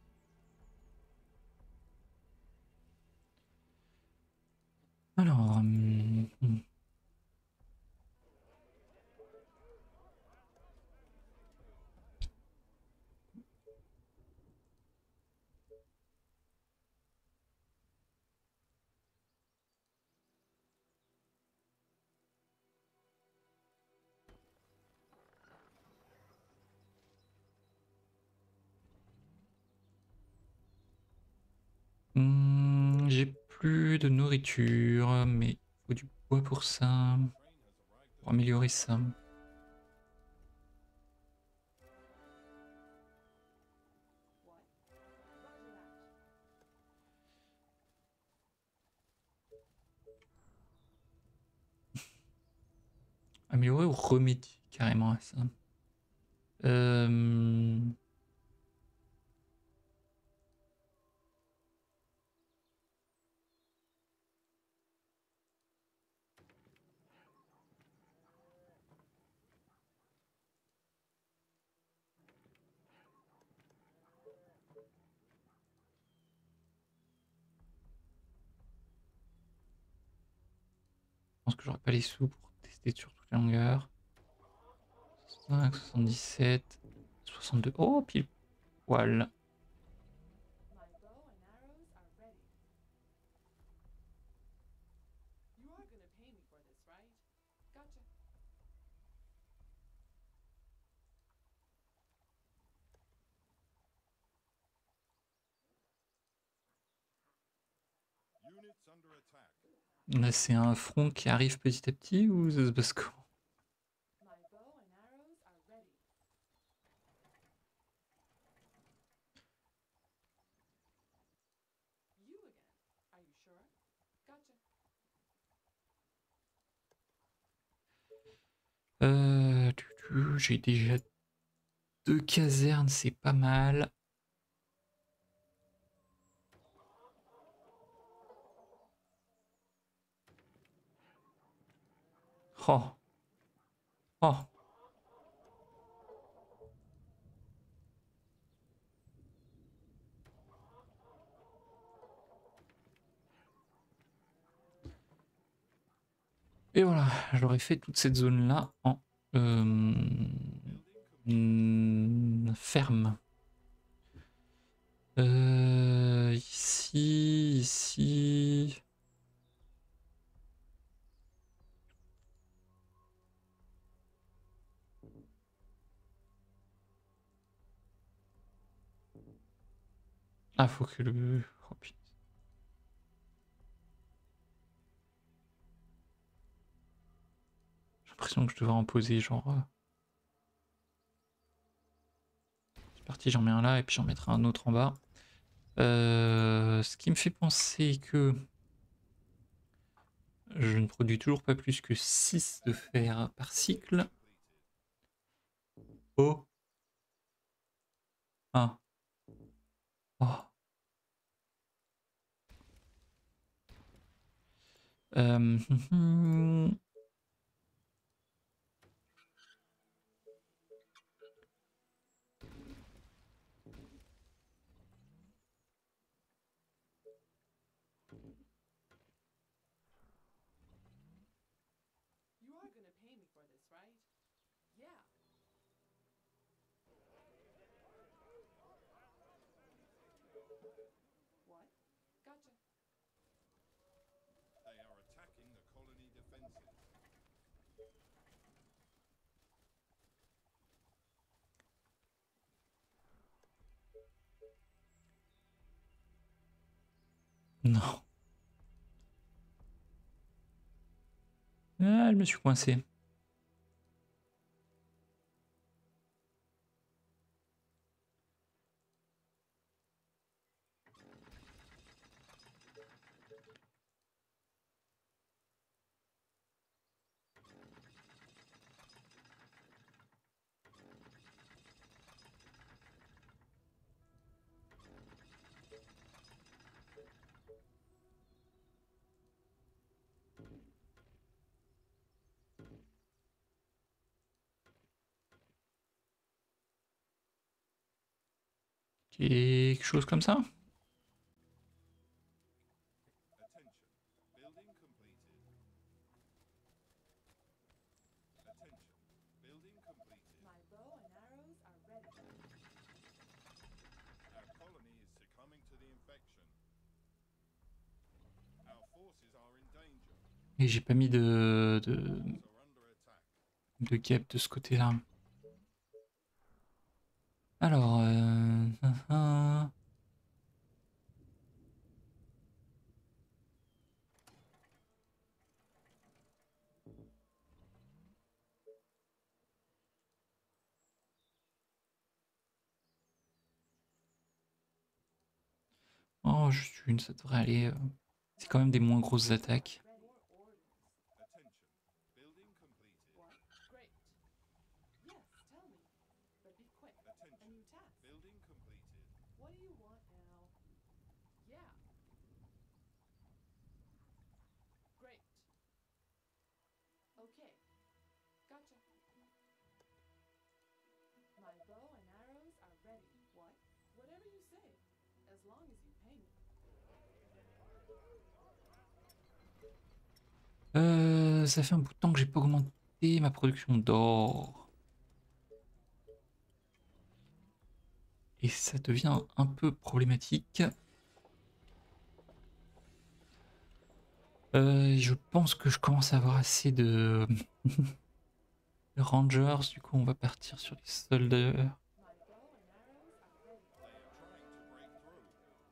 Alors, hum, hum. Hum, j'ai plus de nourriture, mais il faut du bois pour ça, pour améliorer ça. What? Roger that. Améliorer ou remédier carrément à ça. Euh... Je pense que j'aurai pas les sous pour tester sur toute la longueur. cinq, soixante-dix-sept, soixante-deux. Oh, pile poil. My bow and arrows are ready. You are gonna pay me for this, right? Gotcha. Units under attack. Là, c'est un front qui arrive petit à petit ou ça se passe comment? My bow and arrows are ready. You again. Are you sure? Gotcha. Euh, tu- tu- J'ai déjà deux casernes, c'est pas mal. Oh. Oh. Et voilà, j'aurais fait toute cette zone-là en euh, mm, ferme. Euh, ici, ici. Ah, faut que le. Oh, putain. J'ai l'impression que je devrais en poser genre. euh, C'est parti, j'en mets un là et puis j'en mettrai un autre en bas. Euh, ce qui me fait penser que je ne produis toujours pas plus que six de fer par cycle. Oh. Ah. Oh. Euh, You are gonna pay me for this, right? Yeah. What? Gotcha. They are attacking the colony defenses. non. Ah, je me suis coincé. Quelque chose comme ça. Attention. Building completed. Attention. Building completed. My bow and arrows are ready. Our colony is succumbing to the infection. Our forces are in danger. Et j'ai pas mis de, de, Walls are under attack. de gap de ce côté-là. Alors, euh, hein, hein. Oh, juste une, ça devrait aller. euh. C'est quand même des moins grosses attaques. Ready. More orders. Attention. Building completed. What? Great. Yes, tell me. But be quick. A Attention. new task. Building completed. What do you want now? Yeah. Great. Okay. Gotcha. My bow and arrows are ready. What? Whatever you say. As long as you pay me. Euh, ça fait un bout de temps que j'ai pas augmenté ma production d'or. Et ça devient un peu problématique. Euh, je pense que je commence à avoir assez de... de rangers. Du coup, on va partir sur les soldats. My bow and arrows are ready. They are trying to break through.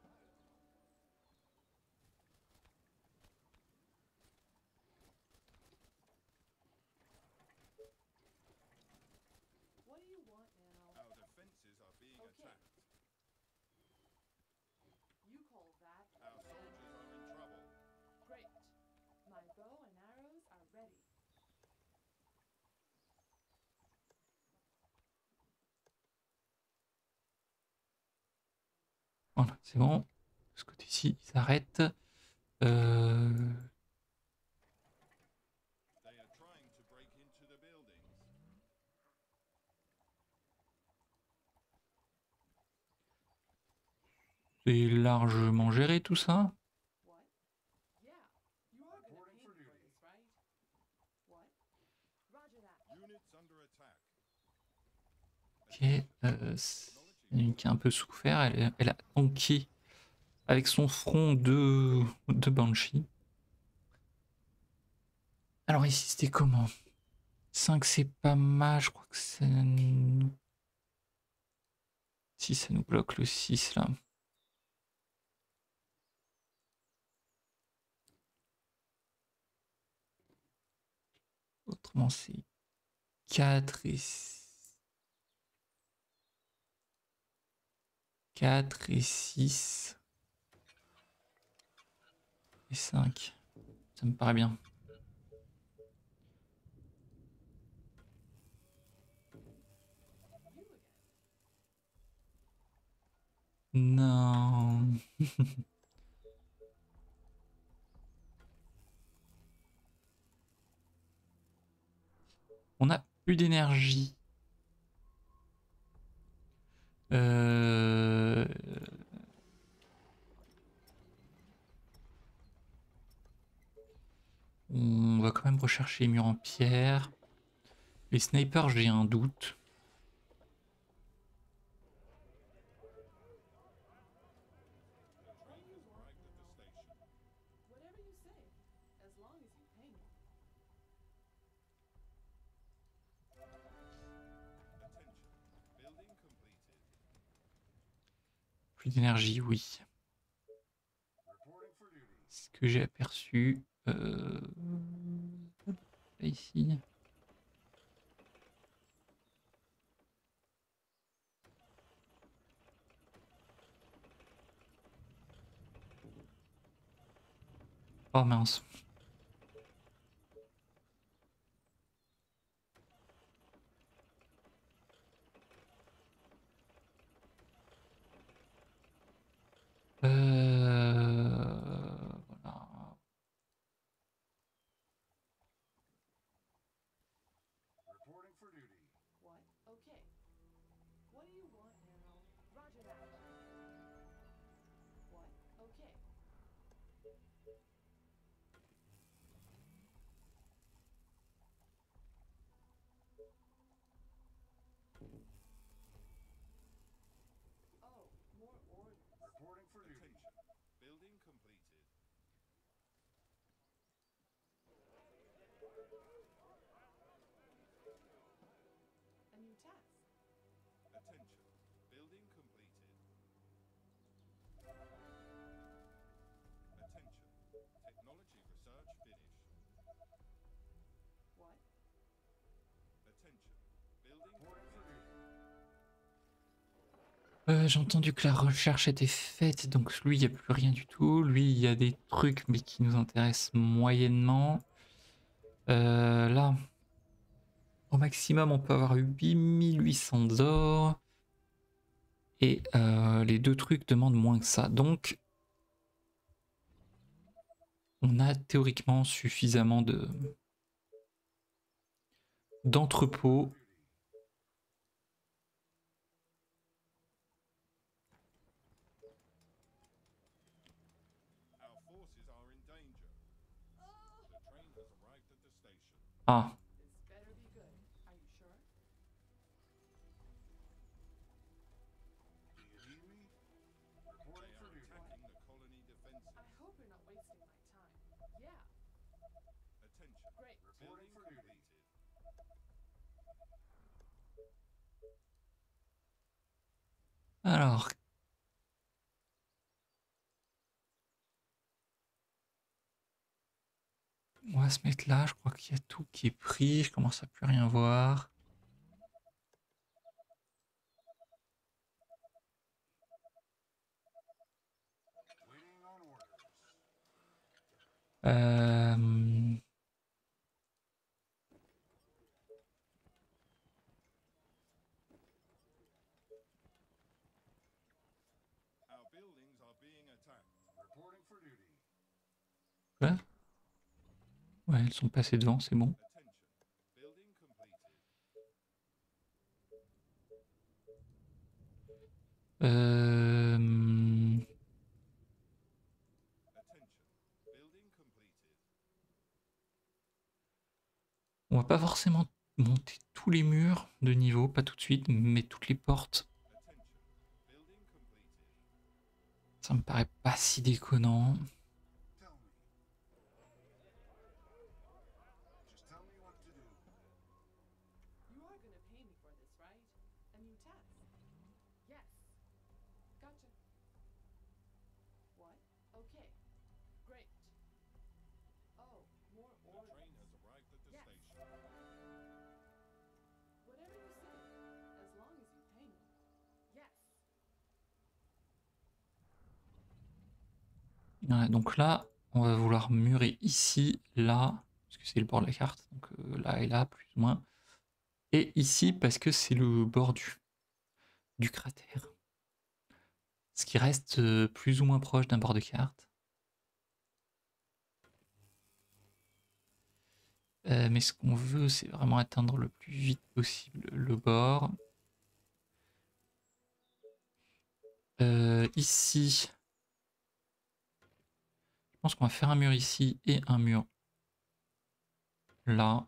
What do you want now? Our defenses are being Okay. attacked. You call that Our soldiers are in trouble. great. My bow and arrows are ready. Voilà, c'est bon. De ce côté-ci, ils s'arrêtent. Euh... They are trying to break into the buildings. C'est largement géré tout ça. What? Yeah. You are gonna pay me for this, right? What? Roger that. Units under attack. Ok. Euh, c'est une qui a un peu souffert. Elle, elle a tanké avec son front de, de Banshee. Alors ici, c'était comment? cinq, c'est pas mal. Je crois que ça nous... Si, ça nous bloque le six là. Autrement, c'est quatre et quatre et six et cinq. Ça me paraît bien. You again. Non. On n'a plus d'énergie. Euh... On va quand même rechercher les murs en pierre. Les snipers, j'ai un doute. What do you want now? Whatever you say. As long as you pay me. Attention. Building completed. Plus d'énergie, oui. Reporting for duty. Ce que j'ai aperçu. Euh... Là, ici. Oh mince. Euh... Voilà. Reporting for duty. What? Okay. What do you want now? Roger that. task. Attention. Building completed. Attention. Technology research finished. What? Attention. Building completed. Euh, J'ai entendu que la recherche était faite, donc lui, il n'y a plus rien du tout. Lui, il y a des trucs, mais qui nous intéressent moyennement. Euh, là, au maximum, on peut avoir huit mille huit cents d'or. Et euh, les deux trucs demandent moins que ça. Donc, on a théoriquement suffisamment de d'entrepôts. Our forces are in danger. The train has arrived at the station. Ah, This better be good. Are you sure? Do you hear me? They are attacking the colony defenses. I hope you're not wasting my time. Yeah, Attention. great. Building completed. alors. On va se mettre là, je crois qu'il y a tout qui est pris, je commence à plus rien voir. Waiting on orders. Euh, Our buildings are being attacked. Reporting for duty. Ouais, ouais, elles sont passées devant, c'est bon. Attention. Building completed. Euh, Attention. Building completed. on va pas forcément monter tous les murs de niveau, pas tout de suite, mais toutes les portes. Attention. Building completed. Ça me paraît pas si déconnant. Tell me. Just tell me what to do. You are gonna pay me for this, right? A new task. Yes. Gotcha. What? Okay. Great. Oh, more The orders. train has arrived at the Yes. station. Whatever you say, as long as you pay me. Yes. Ouais, donc là, on va vouloir murer ici, là, parce que c'est le bord de la carte, donc euh, là et là, plus ou moins. Et ici, parce que c'est le bord du, du cratère. Ce qui reste euh, plus ou moins proche d'un bord de carte. Euh, mais ce qu'on veut, c'est vraiment atteindre le plus vite possible le bord. Euh, ici, je pense qu'on va faire un mur ici et un mur là.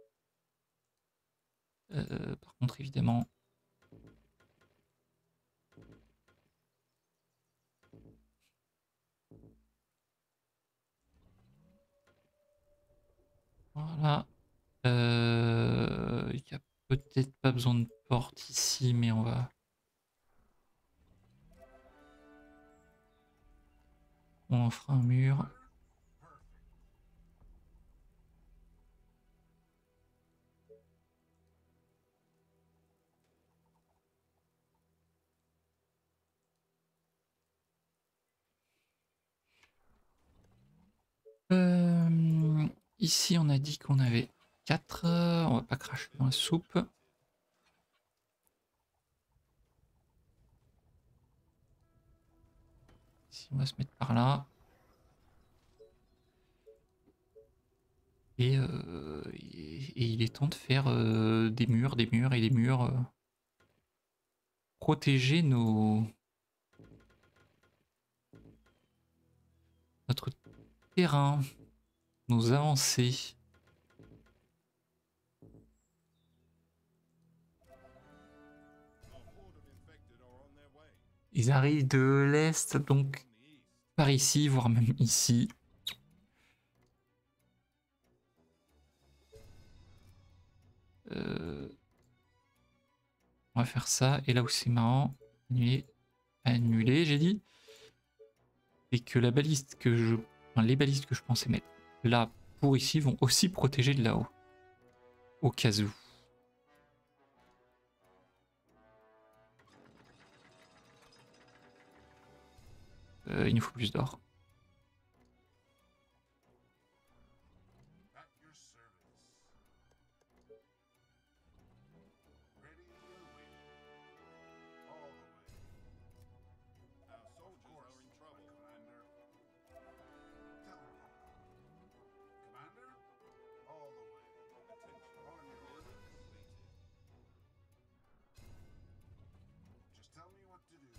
Euh, par contre, évidemment, voilà. Euh, il n'y a peut-être pas besoin de porte ici, mais on va... On en fera un mur. Euh, ici, on a dit qu'on avait quatre. On va pas cracher dans la soupe. Ici, on va se mettre par là. Et, euh, et, et il est temps de faire euh, des murs, des murs et des murs. Euh, protéger nos... notre terrain, nos avancées. Our horde of infected are on their way. Ils arrivent de l'est, donc On the east. par ici, voire même ici. Euh... On va faire ça. Et là où c'est marrant, annuler, annuler, j'ai dit. Et que la baliste que je. Enfin, les balistes que je pensais mettre là pour ici vont aussi protéger de là-haut. Au cas où. Euh, il nous faut plus d'or. At your service. Ready and waiting. All the way. Our soldiers are in trouble. Commander. Tell me. Commander? All the way. Attention. On your order. Completed. Just tell me what to do.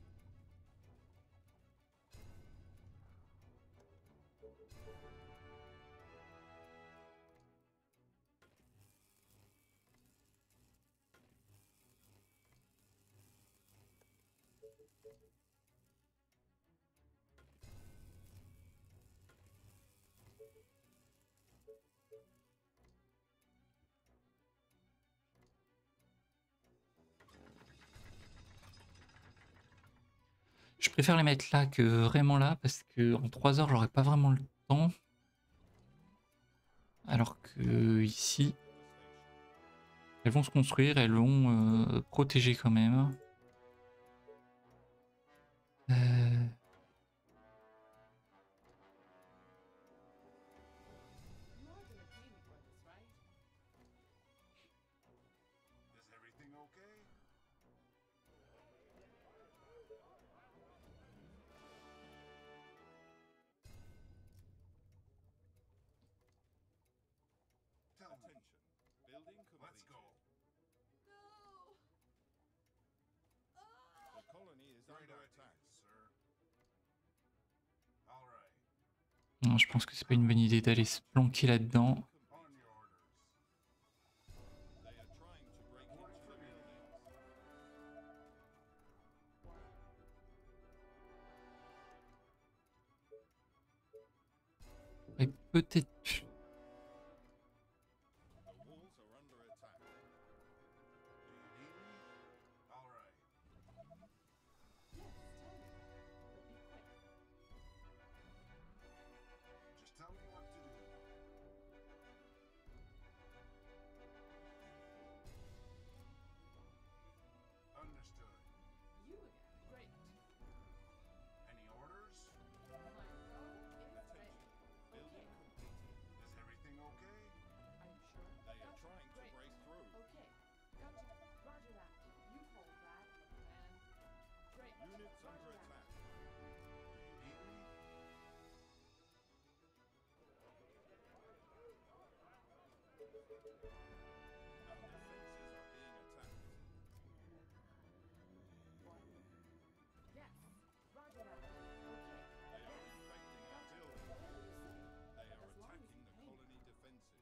Je préfère les mettre là que vraiment là parce que en trois heures j'aurais pas vraiment le temps. Alors que ici, elles vont se construire, elles vont euh, protéger quand même. Euh... You are gonna pay me for this, right? Is everything okay? Tell me. Attention. Building completed. Let's go. No. The colony is Great under idea, attack. sir. All right. Non, je pense que c'est pas une bonne idée d'aller se planquer là-dedans. On your orders. They are trying to break into the buildings. Et peut-être... The walls are under attack. Do you need me? All right. Yes, tell me. But be quick. Just tell me what to do. Understood. You again. Great. Any orders? My bow is ready. Attention. Building Okay. completed. Is everything okay? Are you sure? They are Gotcha. trying to Great. break through. Okay. Gotcha. Roger that. You hold that. And great. Units Roger under that. attack. Do you need me? Our defenses are being attacked. What? Yes. Roger that. Okay. They are infecting our Gotcha. buildings. Whatever you say. They are As long as attacking you the pay me. colony defenses.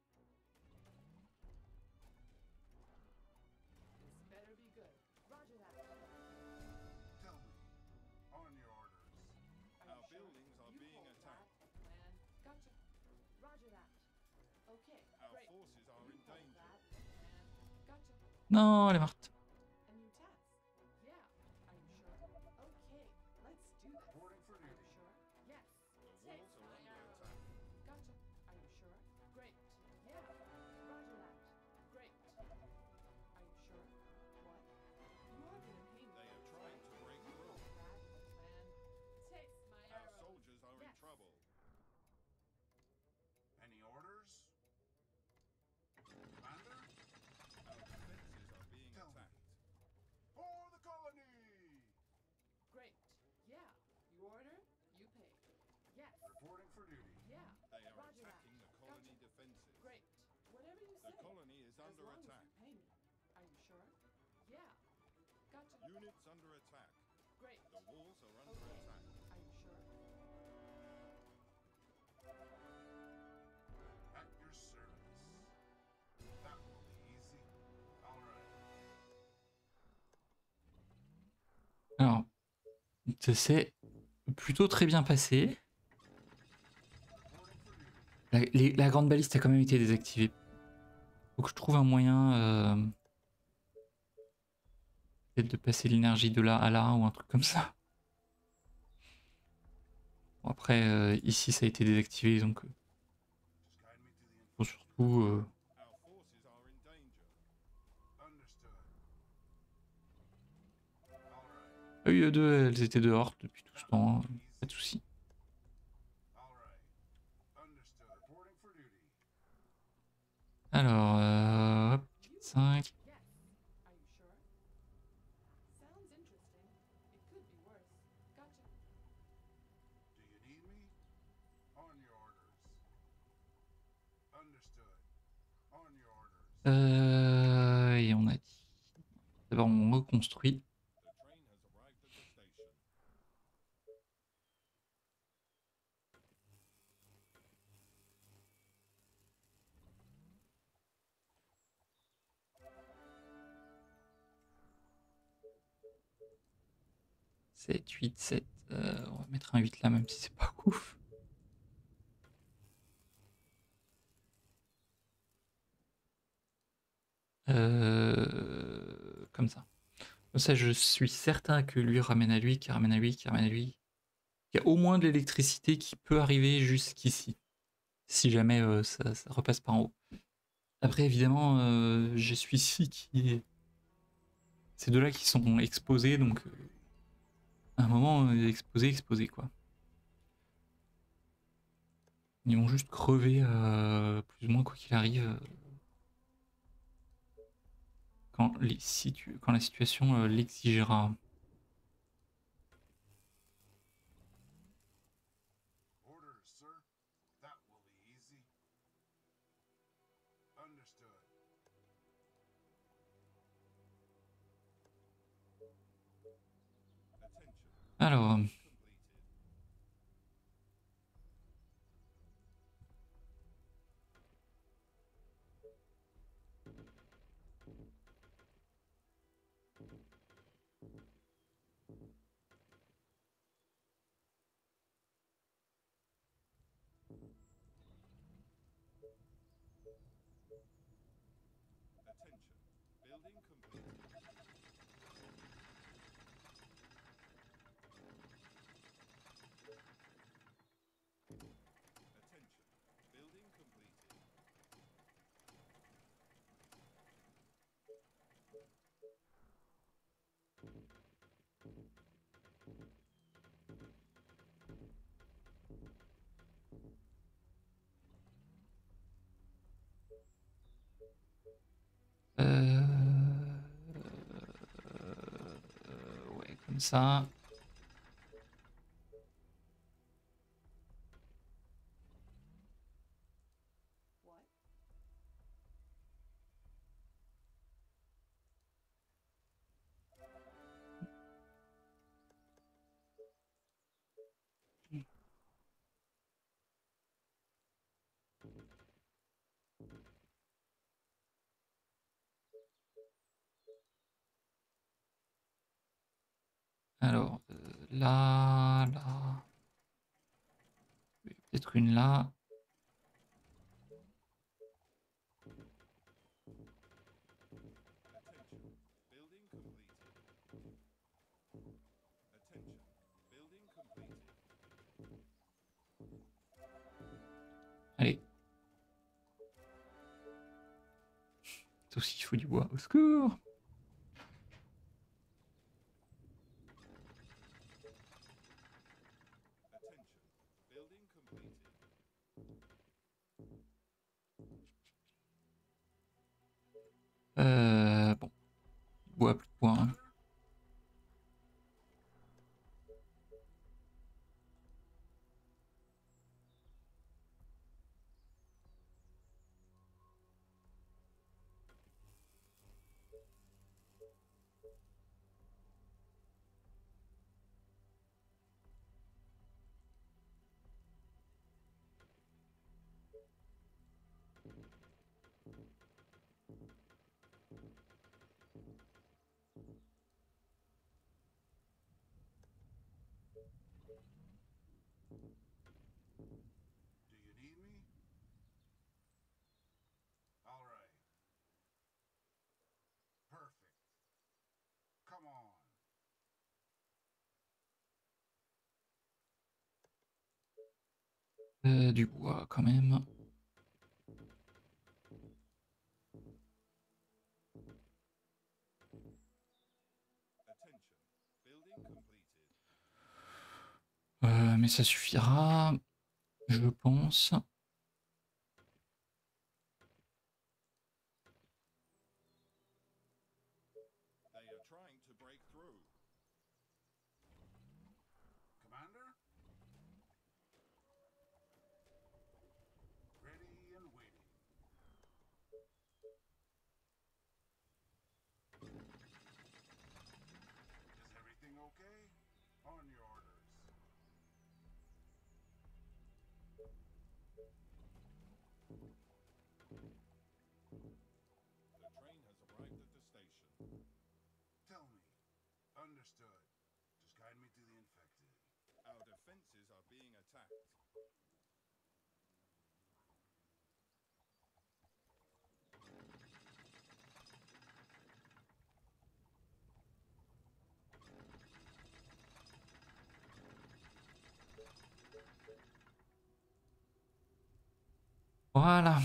This better be good. Roger that. Tell me. On your orders. Are Our you sure? buildings are You being hold attacked. that. And gotcha. Roger that. Okay. Our Great. forces are You in hold danger. that. And gotcha. Non, elle est morte. A new task. Yeah. Are you sure? Okay. Let's do this. Reporting for Are you duty. sure? Yes. The Take walls are my under arrow. attack. Gotcha. Are you sure? Great. Yeah. Roger that. Great. Are you sure? What? You are gonna pay me. They are trying to break You through. hold that. And take my Our arrow. soldiers are in Yes. trouble. Any orders? Commander? Our defenses are being Tell me. attacked. For the colony! Great. Yeah. You order, you pay. Yes. Reporting for duty. Yeah. They are Roger that. attacking the colony Gotcha. defenses. Great. Whatever you The say. colony is As under long attack. as you pay me. Are you sure? Yeah. Gotcha. Units under attack. Great. The walls are under Okay. attack. Are you sure? At your service. That will be easy. All right. Alors, ça s'est plutôt très bien passé. Reporting for duty. La, les- la grande baliste a quand même été désactivée. Faut que je trouve un moyen... euh, peut-être de passer l'énergie de là à là ou un truc comme ça. Bon, après, euh, ici ça a été désactivé, donc euh, faut surtout... euh, Our forces are in danger. Understood. All right. Ah oui, eux deux, elles étaient dehors depuis tout ce temps, hein, pas de soucis. All right. Understood. Reporting for duty. Alors, euh, hop, quatre cinq. Yes. Are you sure? Sounds interesting. It could be worse. Gotcha. Do you need me? On your orders. Understood. On your orders. Euh, et on a dit... D'abord on reconstruit. The train has arrived at the station. sept, huit, sept. Euh, on va mettre un huit là, même si c'est pas ouf. Euh, comme ça. Comme ça, je suis certain que lui ramène à lui, qui ramène à lui, qui ramène à lui. Il y a au moins de l'électricité qui peut arriver jusqu'ici. Si jamais euh, ça, ça repasse par en haut. Après, évidemment, euh, j'ai celui-ci qui est... Ces deux-là qui sont exposés, donc... euh, à un moment, euh, exposé, exposé, quoi. Ils vont juste crever, euh, plus ou moins, quoi qu'il arrive. euh, quand, les situ- quand la situation euh, l'exigera. Orders, sir. That will be easy. Understood. Attention. Alors, Completed. Attention. Building completed. Attention. Building completed. euh, euh, ouais, comme ça. What? Alors, euh, là, là. Peut-être une là. Attention. Building completed. Attention. Building completed. Allez. C'est aussi, il faut du bois. Au secours! Attention. Building completed. Euh, bon. Bois, plus de bois. Hein. Euh, du bois quand même. Attention. Building completed. Euh, mais ça suffira, je pense. They are trying to break through. Commander? Ready and waiting. Is everything okay? On your orders. The train has arrived at the station. Tell me. Understood. Just guide me to the infected. Our defenses are being attacked. Voilà.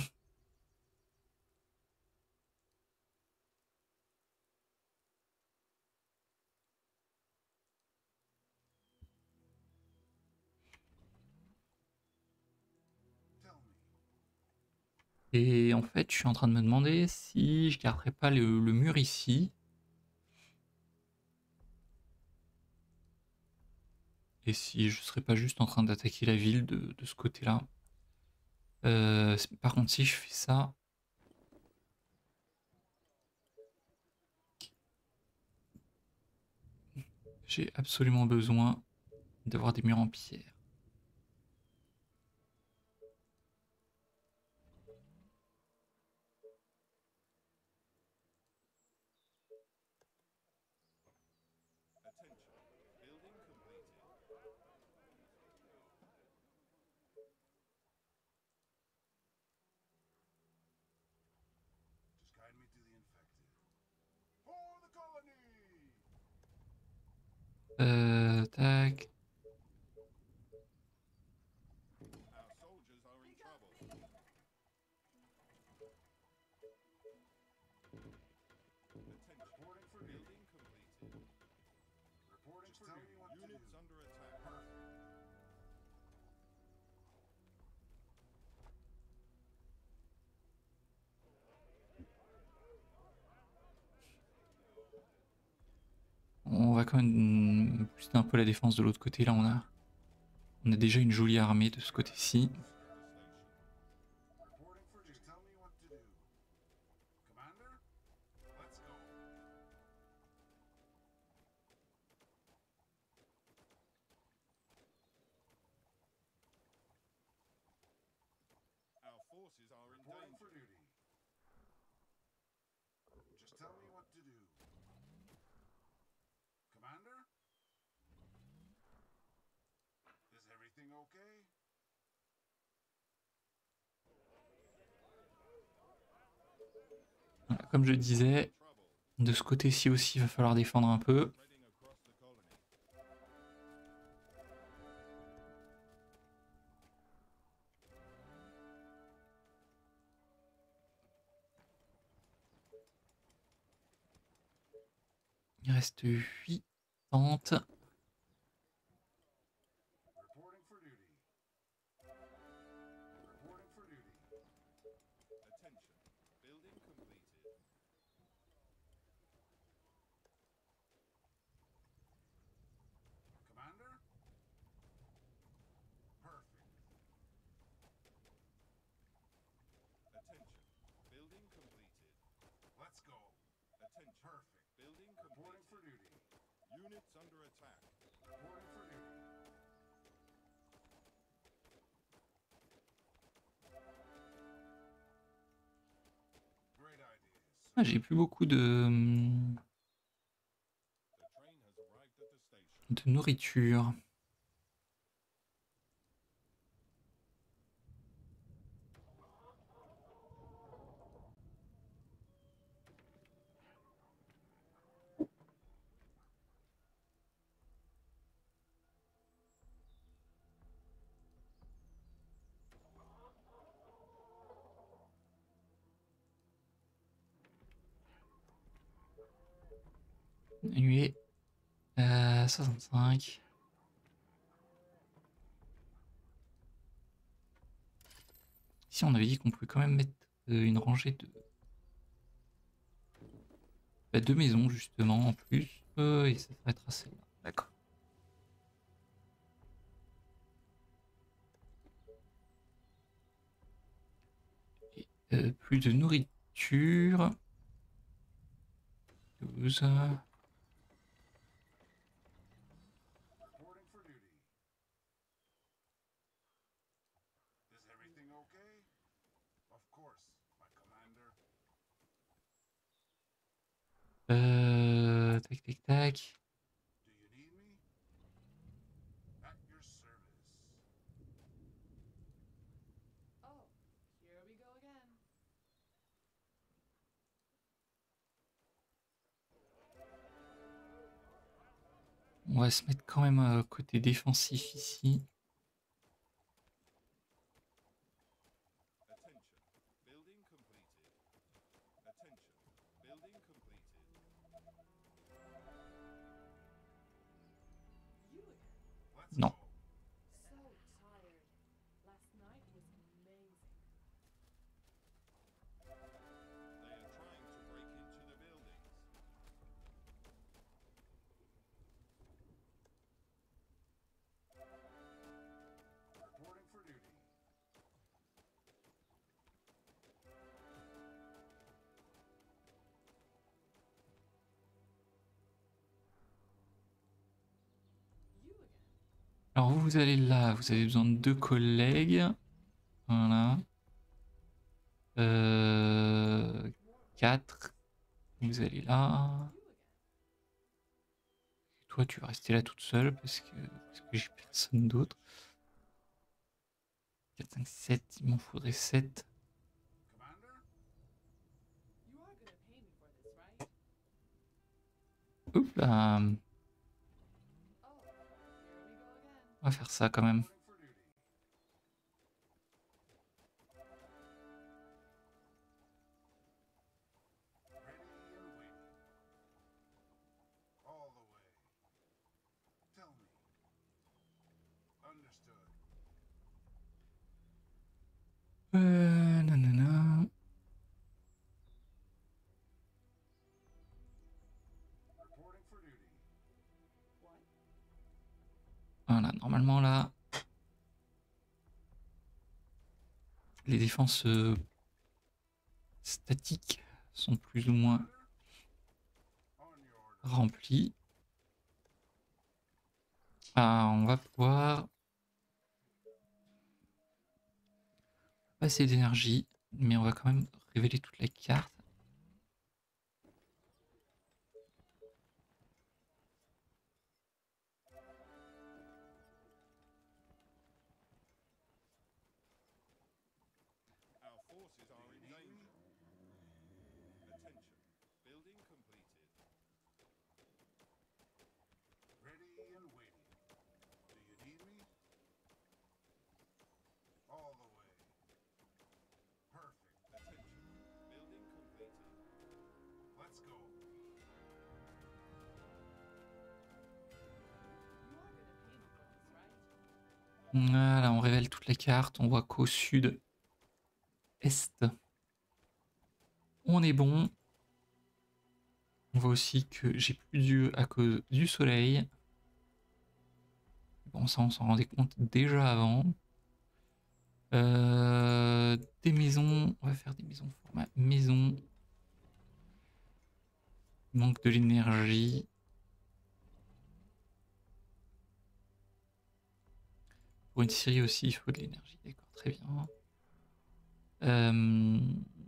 Tell me. Et en fait, je suis en train de me demander si je garderais pas le, le mur ici. Et si je serais pas juste en train d'attaquer la ville de, de ce côté-là. Euh, c'est- par contre, si je fais ça, j'ai absolument besoin d'avoir des murs en pierre. Attention. Building completed. Just guide me to the infected. For the colony! Euh, tac. Our soldiers are in trouble. Attention. Reporting for duty. Building completed. Reporting Just for tell duty. me what to do. Units under attack. Perfect. On va quand même booster un peu la défense de l'autre côté. Là, on a, on a déjà une jolie armée de ce côté-ci. Reporting for duty. Just tell me what to do. Commander? Let's go. Our forces are in Reporting for danger. duty. Just tell me what to do. Commander? Is everything okay? Voilà, comme je disais, Trouble. de ce côté-ci aussi, il va falloir défendre un peu. Spreading across the colony. Il reste huit tentes. Reporting for duty. Reporting for duty. Attention. Building completed. Commander? Perfect. Attention. Building completed. Let's go. Attention. Perfect. Building Reporting completed. for duty. Units under attack. Reporting for duty. Great ideas. Ah, j'ai plus beaucoup de, hum, The train has arrived at the station. de nourriture. Annuler. Euh, soixante-cinq. Ici, on avait dit qu'on pouvait quand même mettre euh, une rangée de... Bah, deux maisons, justement, en plus. Euh, et ça s'arrêtera celle-là. D'accord. Et, euh, plus de nourriture. douze. Reporting for duty. Is everything okay? Of course, my commander. Euh, tac, tac, tac. Do you need me? At your service. Oh, here we go again. On va se mettre quand même euh, côté défensif ici. Attention. Building completed. Attention. Building completed. You again. Let's Non. go. So tired. Last night was amazing. They are trying to break into the buildings. Reporting for duty. You again. Alors vous, vous allez là, vous avez besoin de deux collègues. Voilà. Euh, quatre. Vous allez là. You again. Toi, tu vas rester là toute seule parce que, parce que j'ai personne d'autre. quatre, cinq, sept. Il m'en faudrait sept. Commander? You are gonna pay me for this, right? Oups là. Oh, here we go again. On va faire ça quand même. Reporting for duty. Ready and waiting. All the way. Tell me. Understood. Euh, nanana. Reporting for duty. What? Voilà, normalement là, les défenses euh, statiques sont plus ou moins On your order. remplies. Ah, on va pouvoir passer d'énergie, mais on va quand même révéler toute la carte. Our forces are in danger. Attention. Building completed. Ready and waiting. Do you need me? All the way. Perfect. Attention. Building completed. Let's go. You are gonna pay me for this, right? Voilà, on révèle toute la carte. On voit qu'au sud-est, on est bon. On voit aussi que j'ai plus d'yeux à cause du soleil. Bon, ça, on s'en rendait compte déjà avant. Euh, des maisons. On va faire des maisons format maison. Il manque de l'énergie. Pour une série aussi, il faut de l'énergie. D'accord, très bien. Euh,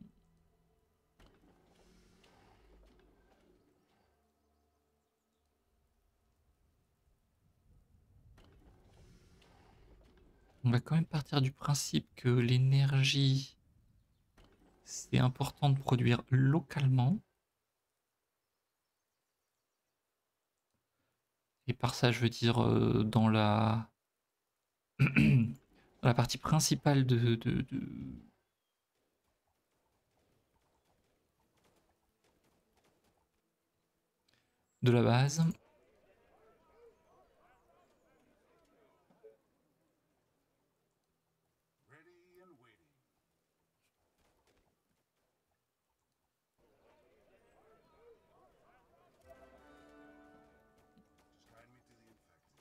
On va quand même partir du principe que l'énergie, c'est important de produire localement. Et par ça, je veux dire euh, dans la dans la partie principale de, de, de... de la base. Ready and waiting. Just guide me to the infected.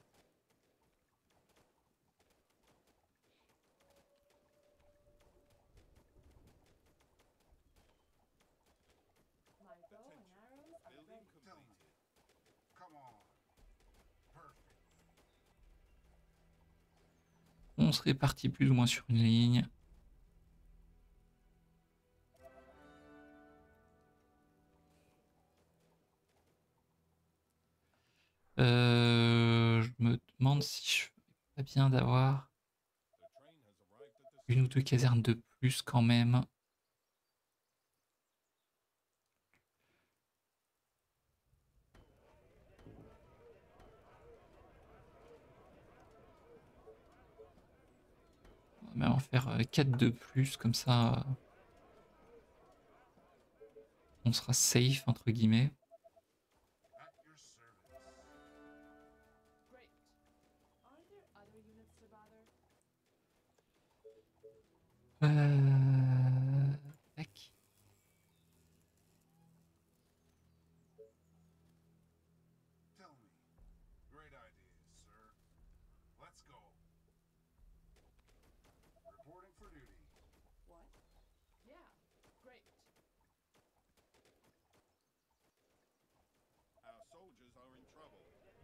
My bow and arrows are Building ready. Tell me. completed. Come on. Perfect. On se répartit plus ou moins sur une ligne. Euh, je me demande si je ferais pas bien d'avoir The train has arrived at the une ou deux casernes de plus quand même. On va même en faire quatre de plus, comme ça euh, on sera safe entre guillemets. At your service. Great. Aren't there other units to bother? Euh... Tac. Tell me. Great ideas, sir. Let's go. Reporting for duty. What? Yeah. Great. Our soldiers are in trouble.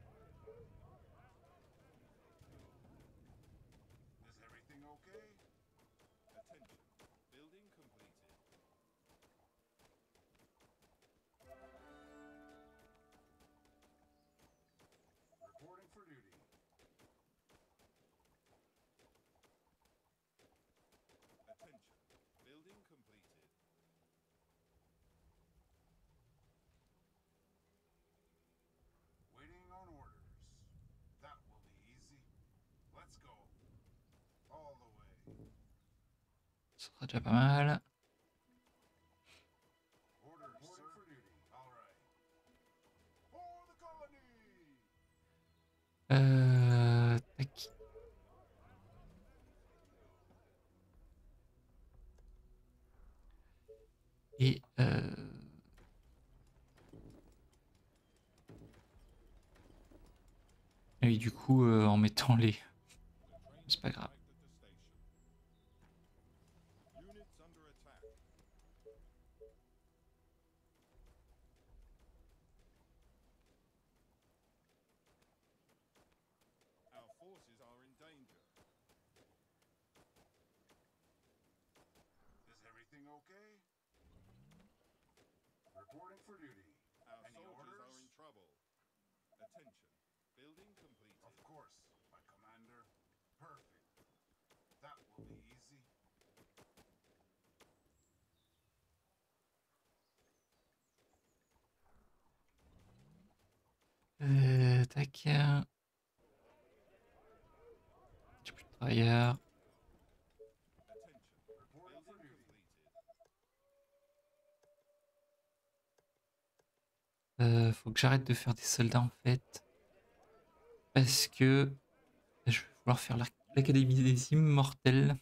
Is everything okay? Attention. Building completed. Reporting for duty. Attention. Building completed. Waiting on orders. That will be easy. Let's go. All the way. Ce sera déjà pas mal. Orders, sir. For duty. All right. For the colony. Euh... Tac. Et euh... ah oui, du coup, euh, en mettant les... The train C'est pas has grave. arrived at the station. Units under attack. Our forces are in danger. Is everything okay? Reporting for duty. Our Any soldiers orders? are in trouble. Attention. Building completed. Of course, my commander. Perfect. That will be easy. Euh... Tac. J'ai plus de travailleurs. Attention. Reporting for Building duty. completed. Euh, faut que j'arrête de faire des soldats en fait. Parce que je vais vouloir faire l'Ar- l'Académie des Immortels.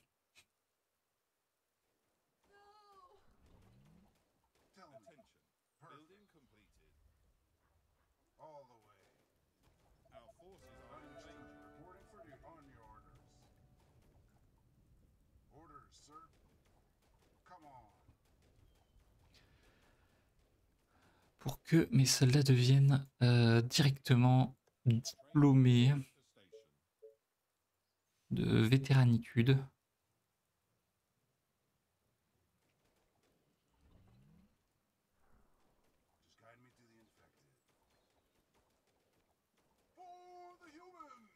Tell me. Attention. Building Perfect. completed. All the way. Our forces are in Understood. danger. Reporting for duty. On your orders. Orders, sir. Come on. Pour que mes soldats deviennent euh, directement diplômés At the station. de vétéranitude. Just guide me to the infected. For the humans!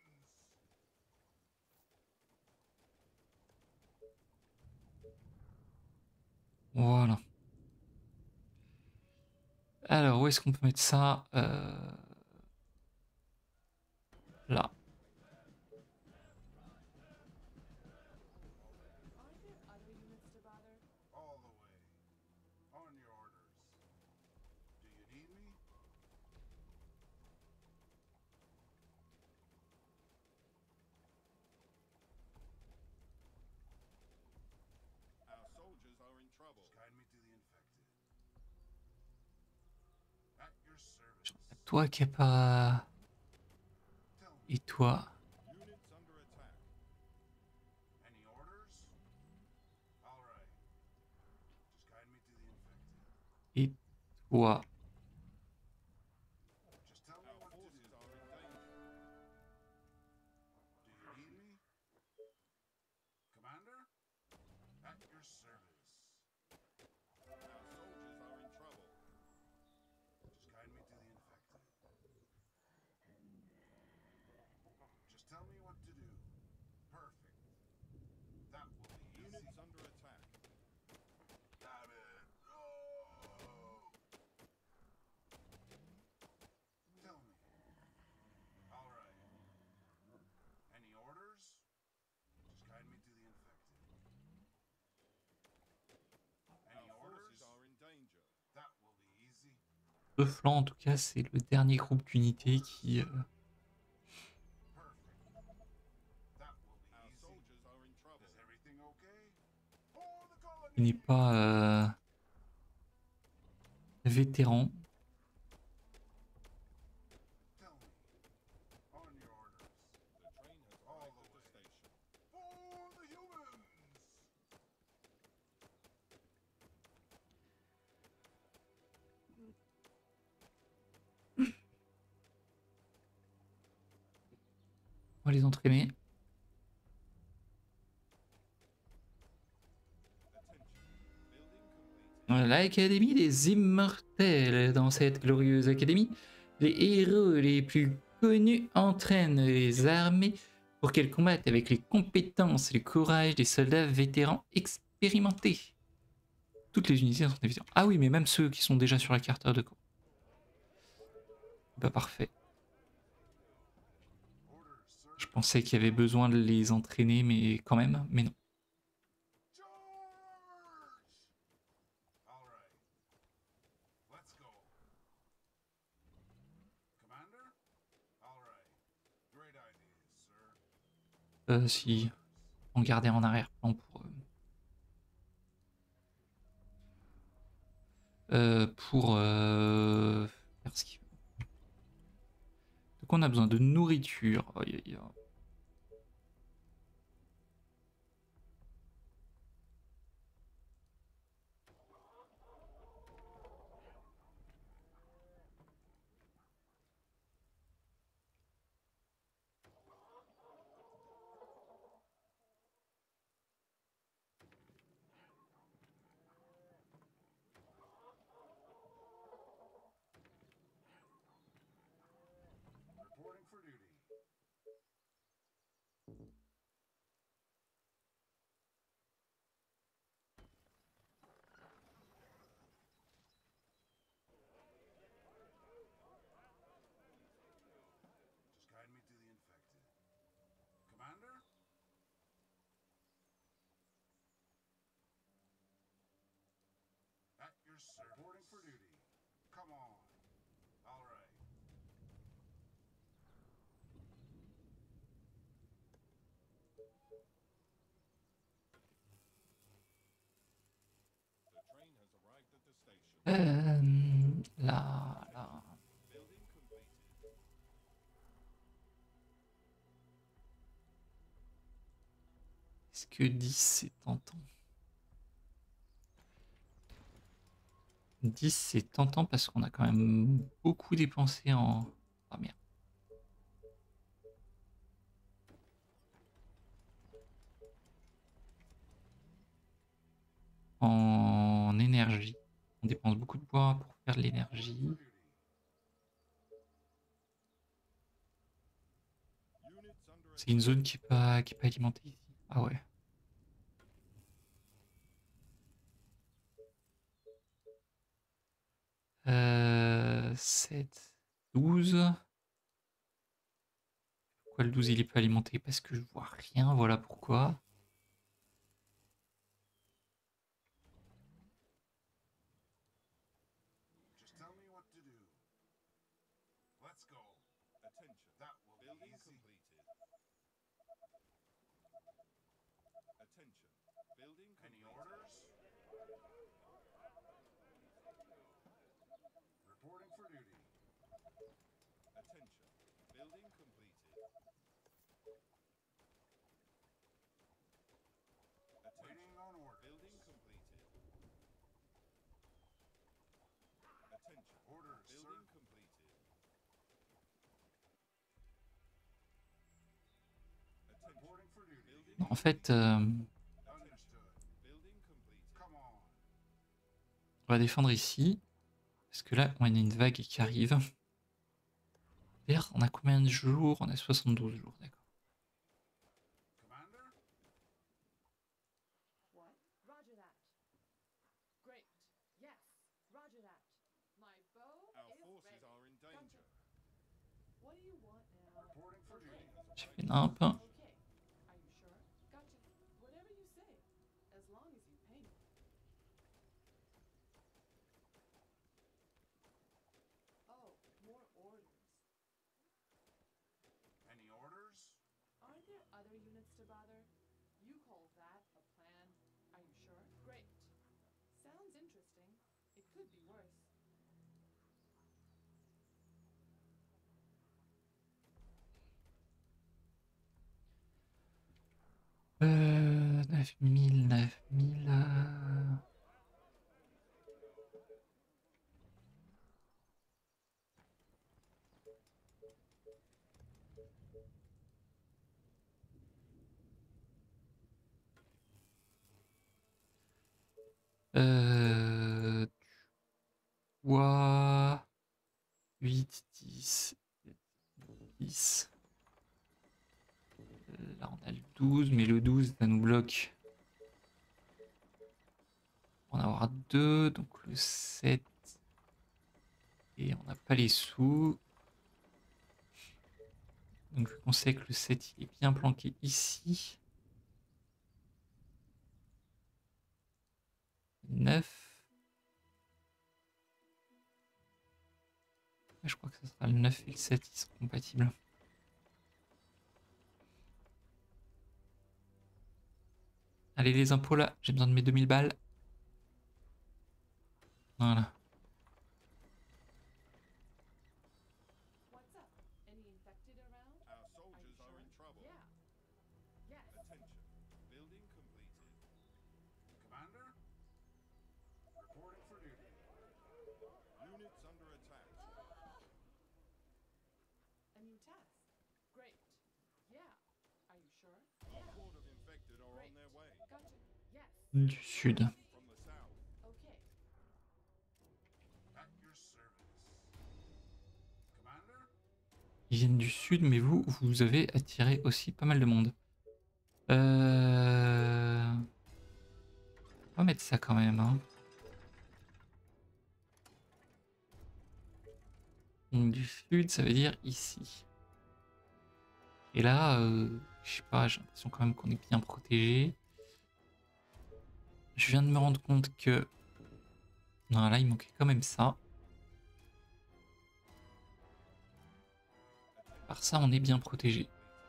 Voilà. Alors, où est-ce qu'on peut mettre ça? Euh, Là. Aren't there other units to bother? All the way. On your orders. Do you need me? toi qui a pas... Tell me, Et toi? Units under attack. any orders? All right. Just guide me to the infected. Et toi? Just tell me Our what to forces do. are in danger. Do you need me? Commander? At your service. Our soldiers are in trouble. Just guide me to the infected. Just tell me what to do. Perfect. That will be easy. Units under attack. Damn it. No! Tell me. All right. Any orders? Just guide me to the infected. Any Our orders? forces are in danger. That will be easy. Le flanc, en tout cas, c'est le dernier groupe d'unités qui, euh, Perfect. That will be Our easy. soldiers are in trouble. Is everything okay? For the colony! qui n'est pas euh, vétéran. Tell me. On your orders. The train has All arrived the at the way. station. For the humans! On va les entraîner. Attention. Building complete. L'Académie des Immortels. Dans cette glorieuse académie, les héros les plus connus entraînent les armées pour qu'elles combattent avec les compétences et le courage des soldats vétérans expérimentés. Toutes les unités sont des vétérans. Ah oui, mais même ceux qui sont déjà sur la carte de camp. Bah parfait. Orders, sir. Je pensais qu'il y avait besoin de les entraîner, mais quand même, mais non. Charge! All right. Let's go. Commander? All right. Great idea, sir. Euh, si on gardait en arrière-plan pour... euh, euh, pour euh, faire ce qu'il veut. Donc on a besoin de nourriture. Aïe, aïe, aïe. Reporting for duty. Just guide me to the infected. Commander? At your service. Reporting for duty. Come on. All right. The train has arrived at the station. Euh, là, là. Building completed. Est-ce que dix c'est tentant? dix c'est tentant parce qu'on a quand même beaucoup dépensé en... Ah merde. En énergie. On dépense beaucoup de bois pour faire de l'énergie. For duty. Units under C'est une zone qui n'est pas, qui est pas alimentée ici. Ah ouais. Euh, sept, douze. Pourquoi le douze il est pas alimenté? Parce que je vois rien, voilà pourquoi. Just tell me what to do. Let's go. Attention. That will be Building easy. completed. Attention. Building Any completed. orders? Reporting for duty. Building completed. Attention. Waiting on orders. Building completed. Attention. Orders, sir. Building completed. Attention. Reporting for duty. Building En fait, euh, Understood. Building completed. Come on. on va défendre ici. Parce que là, on a une vague qui arrive. D'ailleurs, on a combien de jours? On a soixante-douze jours, d'accord. Commander? What? Roger that. Great. Yes. Roger that. My bow Our is forces ready. are in Gotcha. danger. What do you want now? Reporting for Okay. duty. J'ai fait nimp. Okay. Are you sure? Gotcha. Whatever you say, as long as you pay me. Oh, more orders. Any orders? Aren't there other units to bother? You call that a plan? Are you sure? Great. Sounds interesting. It could be worse. Euh, neuf mille, neuf mille. euh, Euh, Bois huit, dix, dix. Là, on a le douze, mais le douze, ça nous bloque. On va en avoir deux, donc le sept. Et on n'a pas les sous. Donc, on sait que le sept il est bien planqué ici. neuf. Je crois que ce sera le neuf et le sept qui seront compatibles. Allez, les impôts là, j'ai besoin de mes deux mille balles. Voilà. What's up? Any infected around? Our Are you soldiers are sure? in trouble. Yeah. Yes. Attention. Building completed. Commander? Reporting for duty. Units under attack. A new task. Great. Yeah. Are you sure? Our Yeah. horde of infected are on their way. Gotcha. Yes. Du sud. From the south. Okay. At your service. Commander? Ils viennent du sud, mais vous, vous avez attiré aussi pas mal de monde. Euh... On va mettre ça quand même. Hein. Donc du sud, ça veut dire ici. Et là, euh, je sais pas, j'ai l'impression quand même qu'on est bien protégé. Je viens de me rendre compte que... Non, là, il manquait quand même ça. Par ça, on est bien protégé.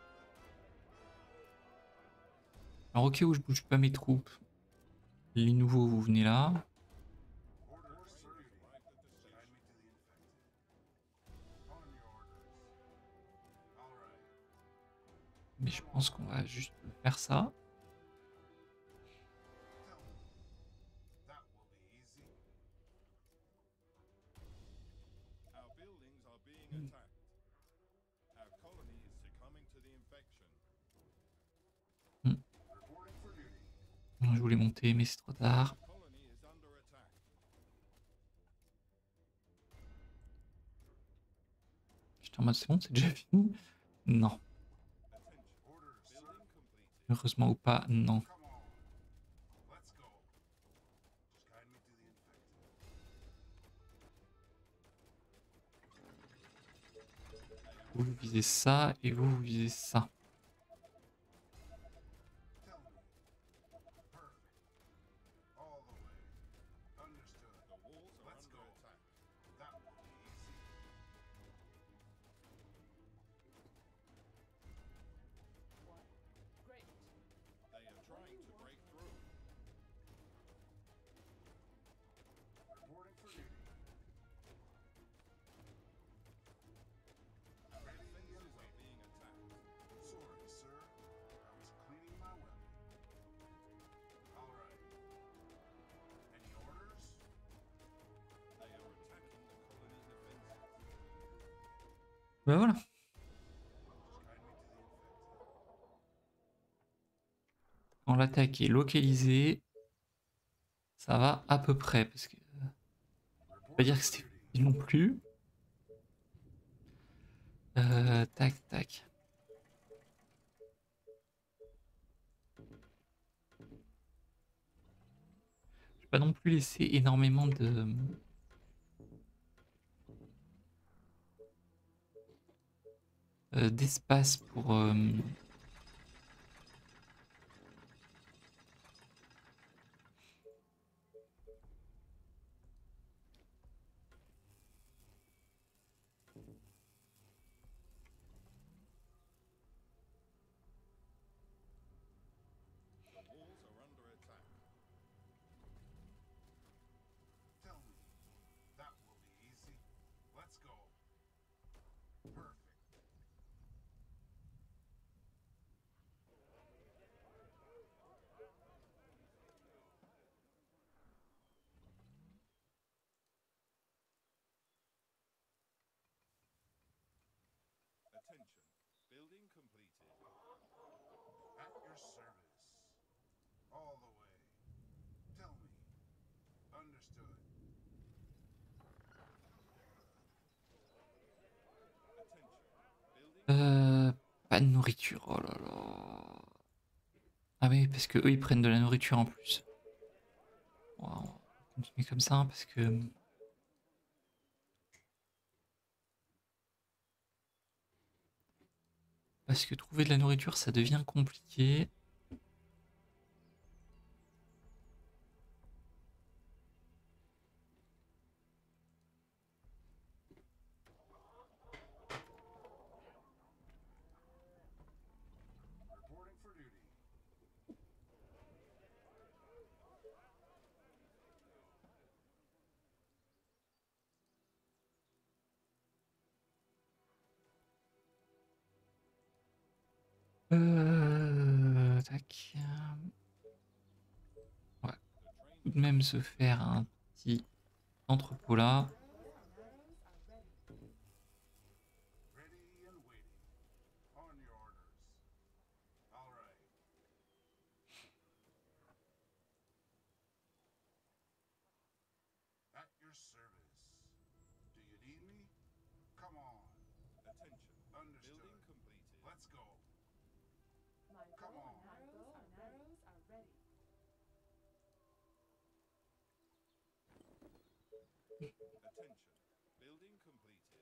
Alors, au cas où je bouge pas mes troupes, les nouveaux, vous venez là. Orders for duty. Guide me to the infected. On your orders. All right. Mais je pense qu'on va juste faire ça. Tell me. That will be easy. Our buildings are being attacked. Our colony is succumbing to the infection. Reporting for duty. Je voulais monter, mais c'est trop tard. Our colony is under attack. J'étais en mode, c'est bon, c'est déjà fini? Non. Attention. Orders, sir. Building completed. Heureusement ou pas, non. Come on. Let's go. Just guide me to the infected. Vous, vous visez ça, et vous, vous visez ça. Tell me. Perfect. All the way. Understood. The walls are Let's under go. attack. That will be easy. What? Great. They are trying to break through. Reporting for duty. Our defenses Bah voilà. Quand l'attaque est localisée, ça va à peu près, parce que je vais pas dire que c'était facile non plus. Euh, tac, tac. Je vais pas non plus laisser énormément de euh, d'espace pour euh, The walls are under attack. Tell me. That will be easy. Let's go. Perfect. Attention. Building completed. At your service. All the way. Tell me. Understood. Attention. Building euh, pas de nourriture. Oh là là. Ah oui, parce que eux ils prennent de la nourriture en plus. Bon, on va continuer comme ça, hein, parce que parce que trouver de la nourriture ça devient compliqué. Reporting for duty. Euh, tac. Ouais, The train tout de même se faire un petit entrepôt là. Ready and waiting. On your orders. All right. At your service. Do you need me? Come on. Attention. Understood. Building completed. Let's go. My Come bow on. and arrows, and arrows are ready. Attention. Building completed.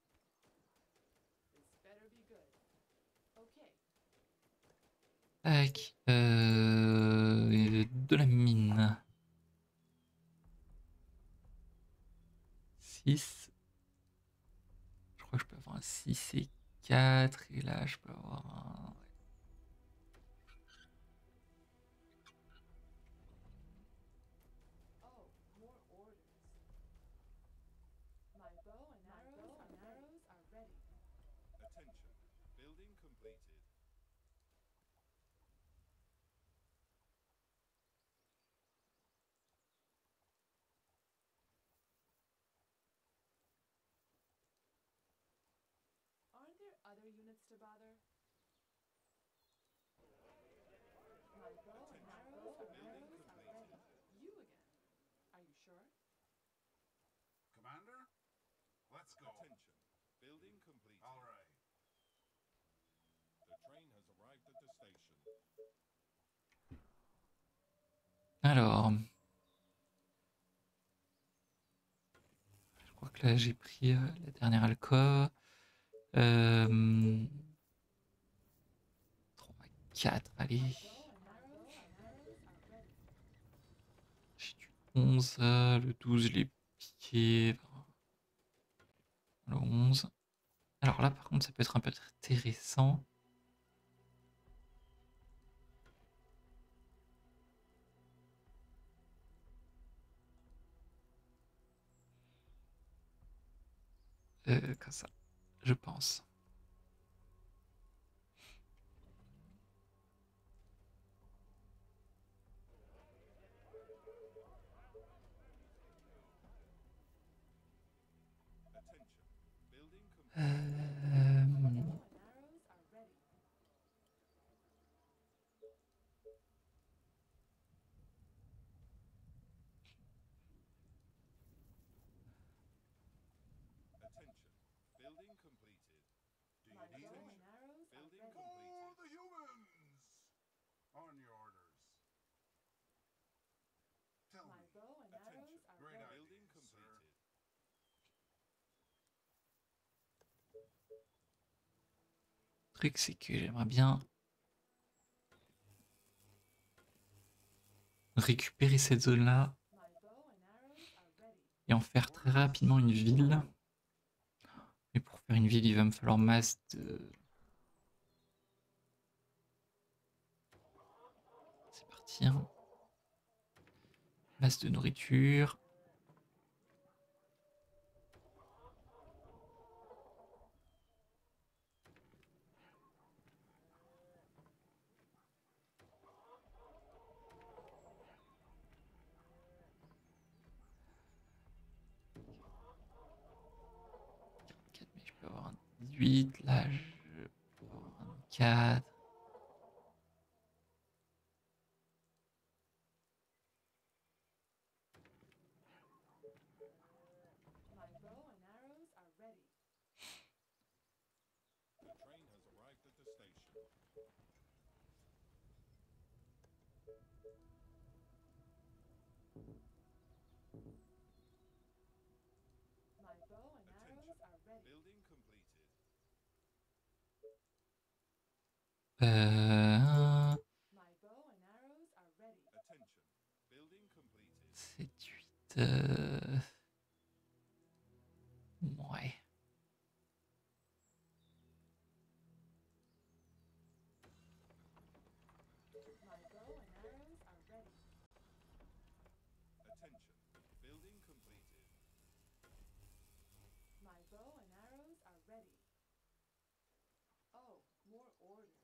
This better be good. Okay. Tac. Euh, de la mine. six. Je crois que je peux avoir un six et quatre. Et là, je peux avoir un... Oh, more orders. My bow and arrows, and arrows are ready. Attention. Building completed. Aren't there other units to bother? My bow and arrows, and arrows are ready. You again. Are you sure? Commander? Let's go. Attention. Building completed. All right. The train has arrived at the station. Alors... Je crois que là, j'ai pris euh, la dernière alcôve. Euh... trois, quatre, allez. Bow and arrows, and arrows are ready. J'ai du onze, euh, le douze, je l'ai piqué. Le onze. Alors là, par contre, ça peut être un peu intéressant. Euh, comme ça, je pense. Attention. Building completed. Euh... My bow Attention. and arrows are Building ready. complete. For the humans! On your orders. Tell My me. bow and Attention. arrows are Great ready. idea. Building sir. completed. Le truc, c'est que j'aimerais bien récupérer cette zone-là My bow and arrows are ready. et en faire très rapidement une ville. Mais pour faire une ville, il va me falloir masse de... C'est parti. Hein. Masse de nourriture. quarante-quatre, mais je peux avoir un dix-huit. Là, je peux avoir un quatre. My bow and arrows are ready. The train has arrived at the station. My bow and arrows are ready. Building completed. Euh... My bow and arrows are ready. Attention. Building completed. sept, huit... Euh... Ouais. My bow and arrows are ready. Attention. Building completed. My bow and arrows are ready. Oh, more orders.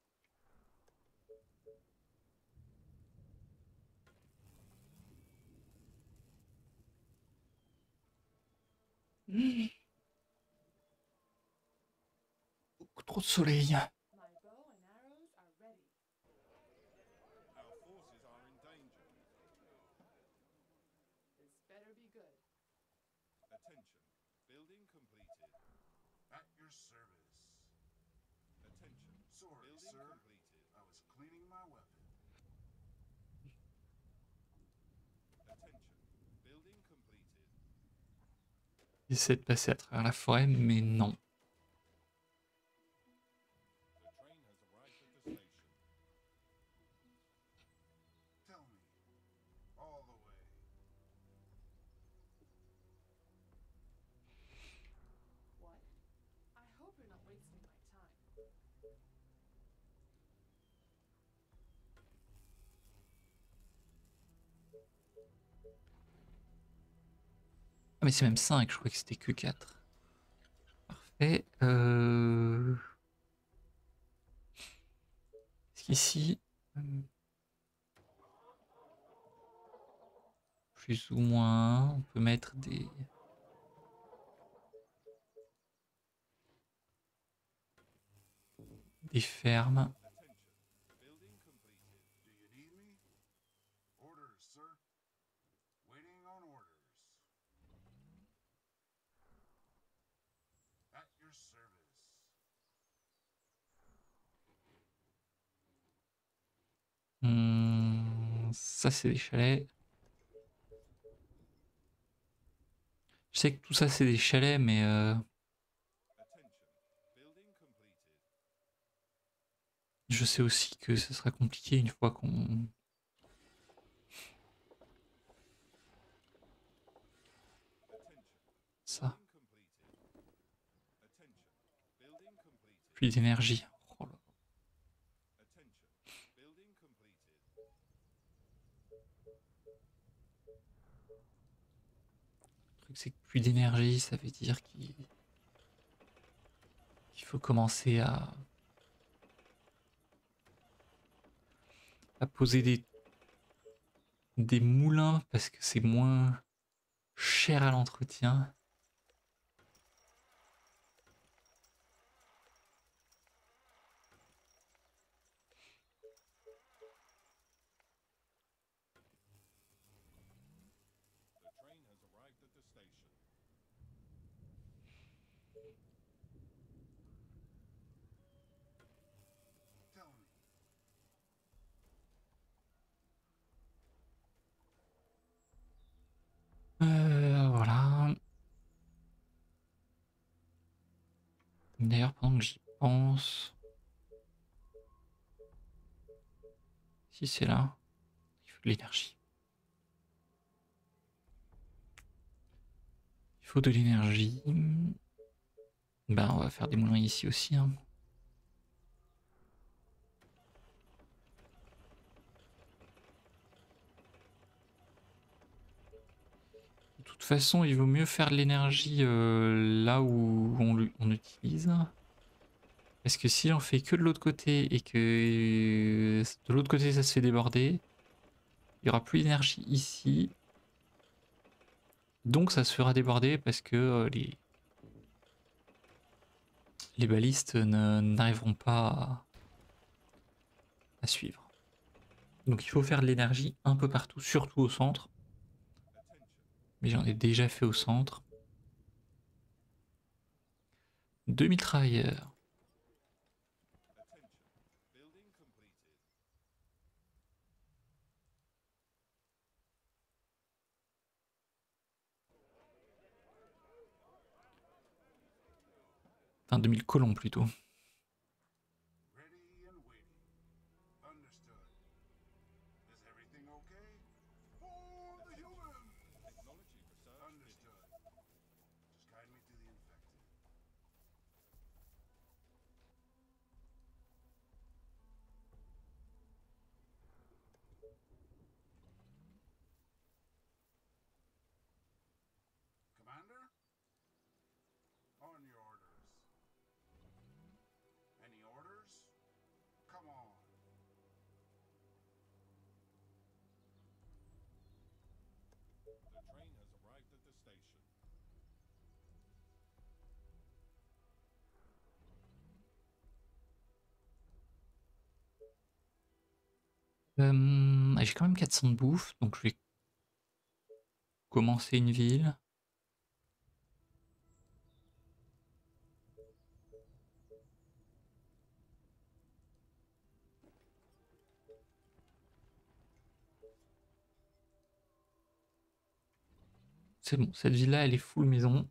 Beaucoup trop de soleil. My bow and arrows are ready. Our forces are in danger. This better be good. Attention. Building completed. At your service. Attention. Sorry, Building sir. completed. I was cleaning my weapon. Attention. Building completed. J'essaie de passer à travers la forêt, mais non. The train has arrived at the station. Tell me. All the way. What? I hope you're not wasting my time. Ah mais c'est même cinq, je crois que c'était que quatre. Parfait. Euh... Est-ce qu'ici... euh, Plus ou moins, on peut mettre des... Des fermes. Attention. Building completed. Do you need me? Orders, sir. Waiting on orders. At your service. Hmm, ça c'est des chalets. Je sais que tout ça c'est des chalets, mais euh, Attention. Building completed. je sais aussi que ce sera compliqué une fois qu'on... Attention. Ça, Building completed. Attention. Building completed. plus d'énergie. Oh là. Attention. Building completed. Le truc c'est que plus d'énergie, ça veut dire qu'il qu'il faut commencer à... à poser des... des moulins parce que c'est moins cher à l'entretien. The train has arrived at the station. D'ailleurs, pendant que j'y pense... Si c'est là, il faut de l'énergie. Il faut de l'énergie. Ben, on va faire des moulins ici aussi. Hein. De toute façon, il vaut mieux faire de l'énergie euh, là où on, on utilise. Parce que si on fait que de l'autre côté et que de l'autre côté ça se fait déborder, il n'y aura plus d'énergie ici. Donc ça se fera déborder parce que euh, les, les balistes n'arriveront pas à, à suivre. Donc il faut faire de l'énergie un peu partout, surtout au centre. Mais j'en ai déjà fait au centre. deux mille travailleurs. Enfin, deux mille colons plutôt. Ready and waiting. Understood. Is everything okay? For the humans! Technology research. Understood. Just guide me to the infected. Commander? On your orders. Any orders? Come on. The train has arrived at the station. Euh, J'ai quand même quatre cents de bouffe, donc je vais commencer une ville. C'est bon, cette ville-là, elle est full maison.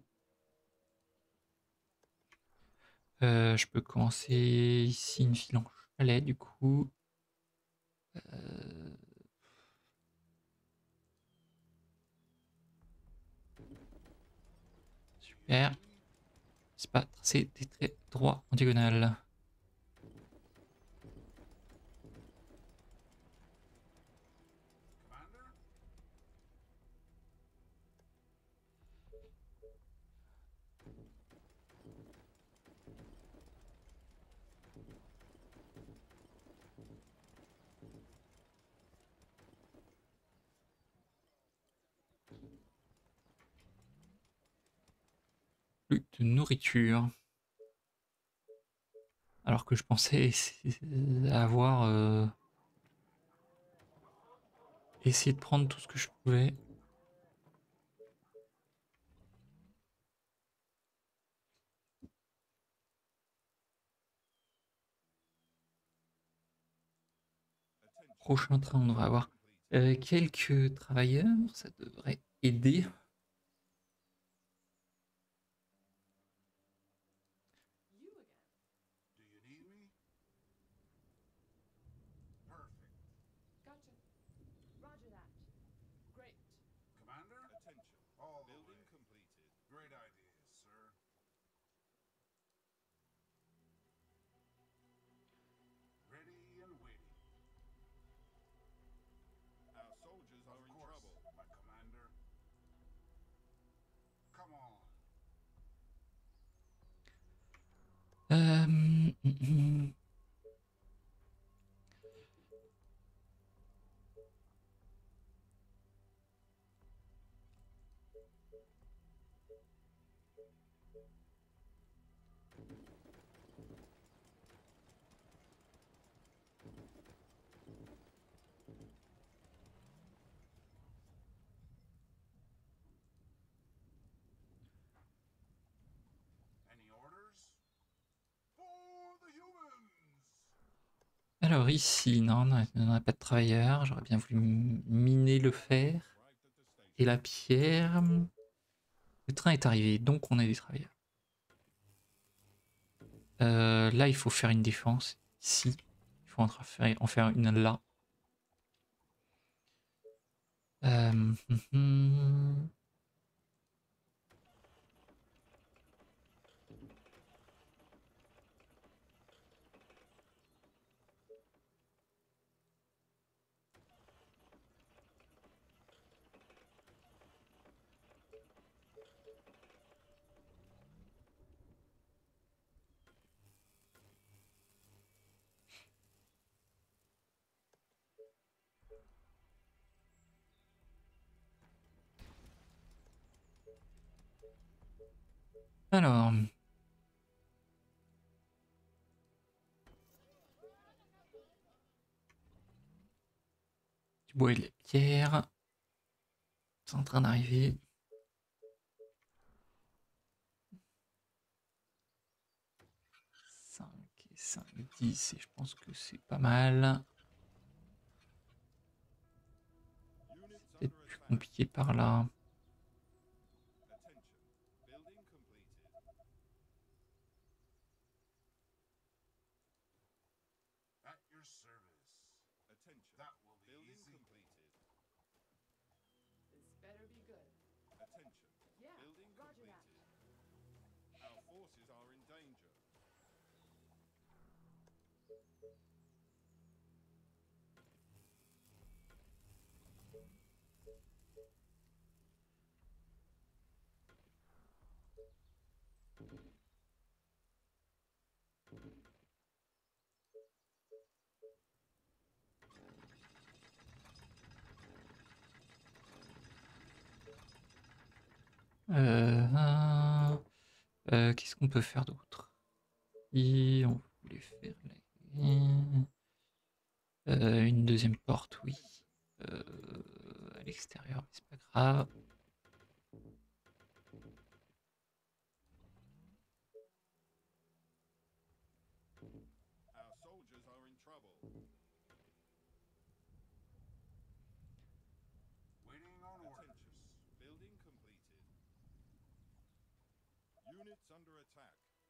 Euh, je peux commencer ici une ville en chalet, du coup. Euh... Super. C'est pas tracé des traits droits en diagonale. Commander? Plus de nourriture. Alors que je pensais avoir euh, essayé de prendre tout ce que je pouvais. Prochain train, on devrait avoir euh, quelques travailleurs. Ça devrait aider. You again. Do you need me? Perfect. Gotcha. Roger that. Great. Commander? Attention. All the Building way. completed. Great ideas, sir. Ready and waiting. Our soldiers are Of in course, trouble. my commander. Come on. Euh, hum, hum. Any orders? For the humans! Alors ici, non, on n'a pas de travailleurs. J'aurais bien voulu miner le fer Arrived at the station. et la pierre. Le train est arrivé, donc on a des travailleurs. Euh, là, il faut faire une défense. Ici, il faut en faire, en faire une là. Euh, hum, hum. Alors, du bois et de la pierre. C'est en train d'arriver. cinq et cinq, dix, et je pense que c'est pas mal. Units Peut-être under plus attack. compliqué par là. Attention. Building completed. At your service. Attention. That will be Building easy. completed. This better be good. Attention. Yeah, Building roger that. completed. Our forces are in danger. Euh, euh, euh, Qu'est-ce qu'on peut faire d'autre? Et on voulait faire la- euh, une deuxième porte, oui. Euh, à l'extérieur, mais c'est pas grave. Our soldiers are in trouble. Waiting on orders. Attention. Building completed. Units under attack.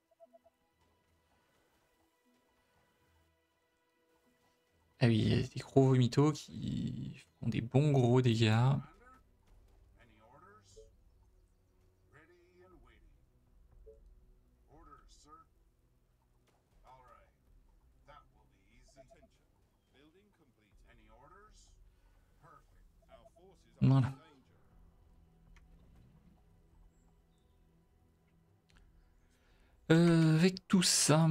Ah oui, il y a des gros vomitos qui font des bons gros dégâts. Commander? Any orders? Ready and waiting. Orders, sir. All right. That will be easy. Attention. Building completed. Any orders? Perfect. Our forces are Voilà. in danger. Euh, avec tout ça,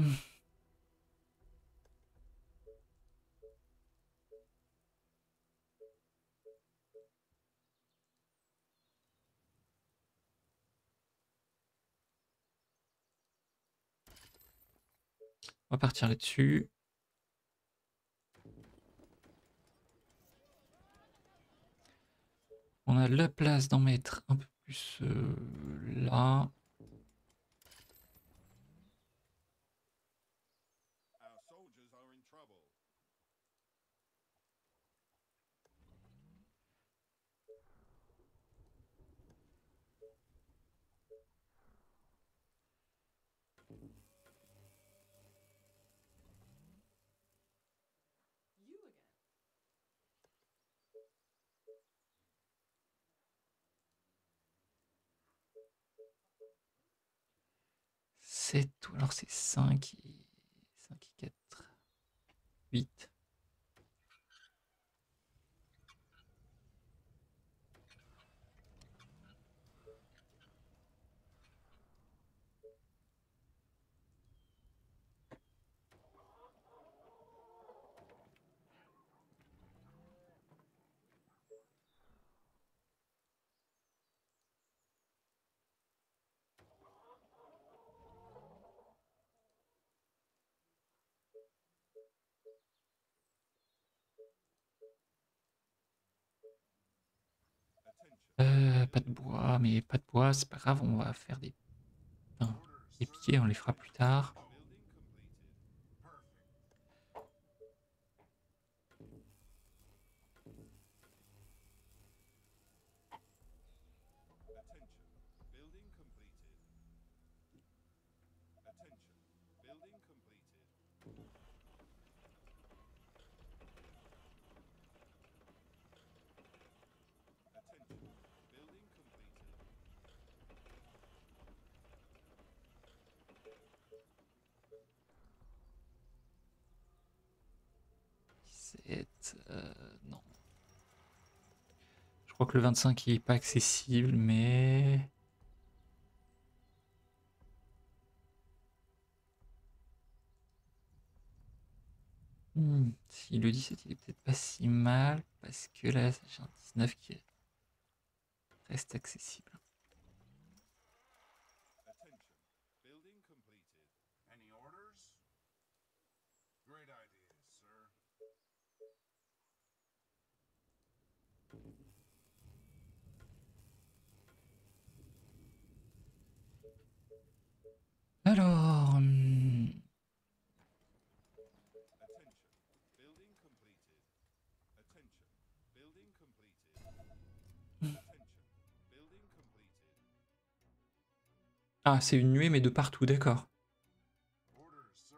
on va partir là-dessus. On a la place d'en mettre un peu plus euh, là. Our soldiers are in trouble. You again. sept, ou alors c'est cinq et cinq et quatre. huit. Attention. Euh, pas de bois, mais pas de bois, c'est pas grave, on va faire des, enfin, des pieds, on les fera plus tard. Building completed. Perfect. Attention. Building completed. Attention. Building vingt-sept. Euh, non. Je crois que le vingt-cinq il est pas accessible, mais. Hmm, si le dix-sept il est peut-être pas si mal, parce que là j'ai un dix-neuf qui reste accessible. Attention. Building completed. Any orders? Great idea, sir. Alors. hmm, Attention. Building completed. Attention. Building completed. Attention. Building completed. Ah, c'est une nuée, mais de partout, d'accord. Orders, sir.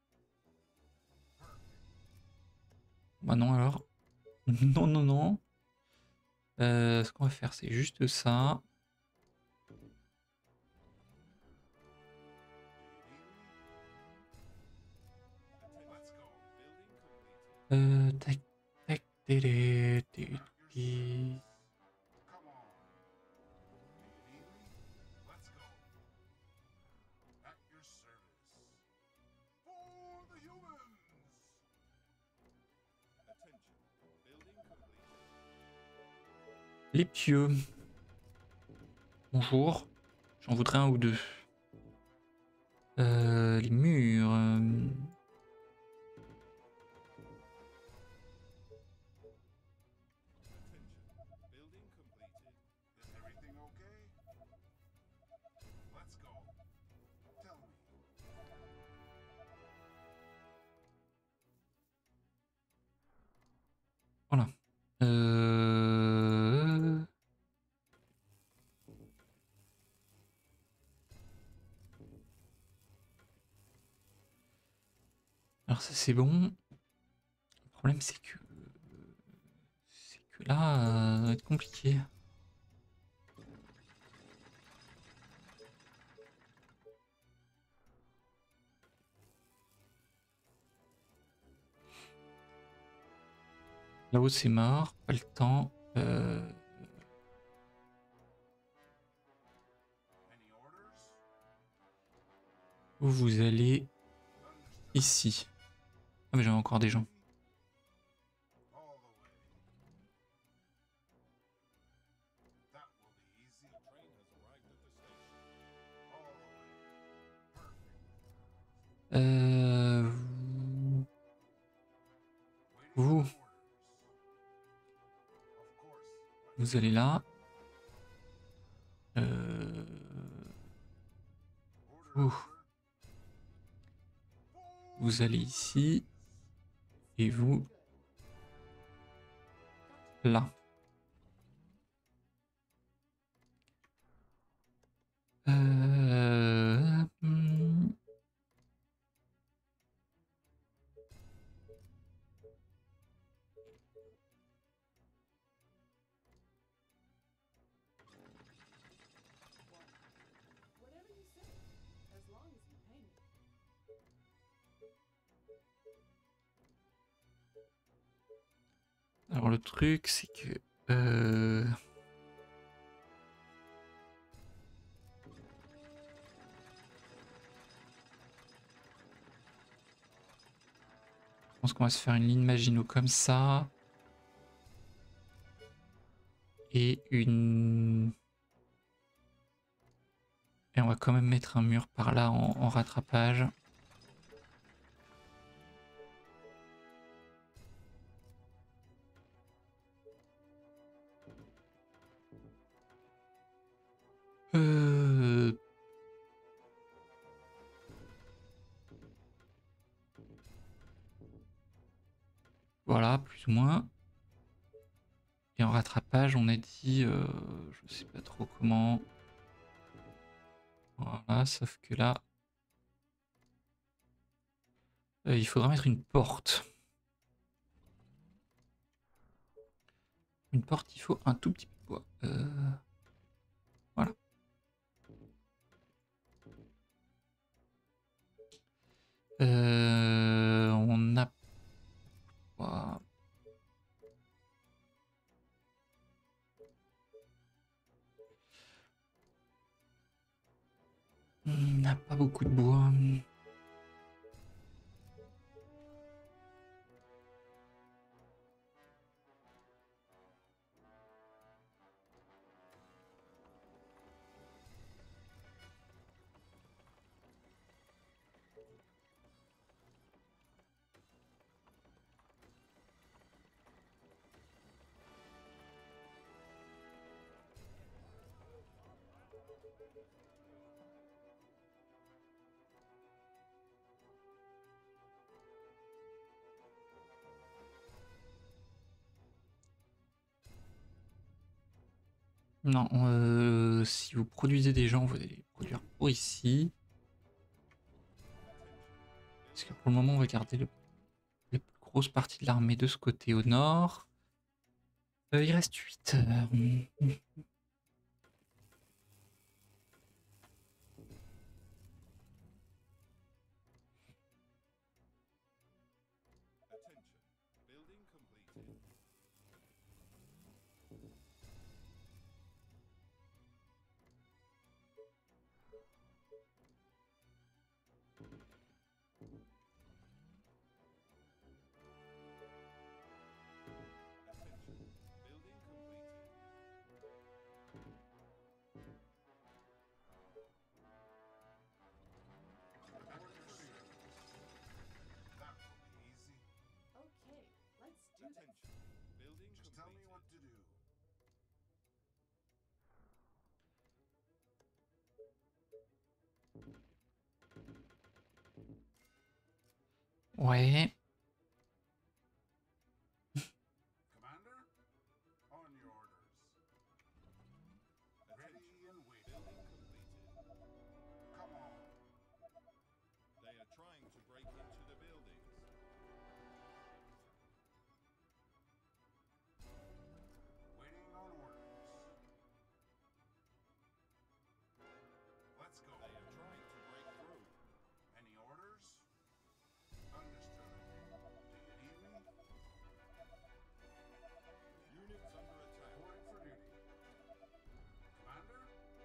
Bah non alors. Non, non, non. Euh, ce qu'on va faire, c'est juste ça. Let's go. Building completed. Euh, tac, tac, télé, télé, At your télé. service. Come on. Take it easy. Let's go. At your service. For the humans. Attention. Building completed. Les pieux. Bonjour. J'en voudrais un ou deux. Euh, les murs. euh, Attention. Building completed. Is everything okay? Let's go. Tell me. Voilà. Euh... Alors ça c'est bon. Le problème c'est que... C'est que là, euh, ça va être compliqué. Là-haut c'est mort, pas le temps. Euh... Any orders? Où vous allez Understood. ici. Ah mais j'ai encore des gens. All the way. That will be easy. The train has arrived at the station. All the way. Perfect. Euh... Waiting Vous, for orders. Of course. vous allez là. Euh... Orders, Vous, sir. vous allez ici. Et vous, là. Euh... hmm. Whatever you say, as long as you pay me. Alors le truc, c'est que... Euh... Je pense qu'on va se faire une ligne Maginot comme ça. Et une... Et on va quand même mettre un mur par là en, en rattrapage. Euh... Voilà, plus ou moins. Et en rattrapage, on a dit... Euh... Je sais pas trop comment... Voilà, sauf que là... Euh, il faudra mettre une porte. Une porte, il faut un tout petit peu de bois. Euh... Voilà. Euh... On a... Voilà. beaucoup de bois. Non, euh, si vous produisez des gens, vous allez les produire pour ici. Parce que pour le moment, on va garder le, la plus grosse partie de l'armée de ce côté au nord. Euh, il reste huit heures. Attention. Building completed. Attention. Building completed. That will be easy. Okay, let's do this. Attention. Building Just tell me completed. what to do. Ouais. Commander, on your orders. Ready and waiting. Building completed. Come on. They are trying to break into the buildings. Waiting on orders. Let's go. They are trying to break through. Any orders? Understood. Do you need me? Units under attack. Reporting for duty. Commander?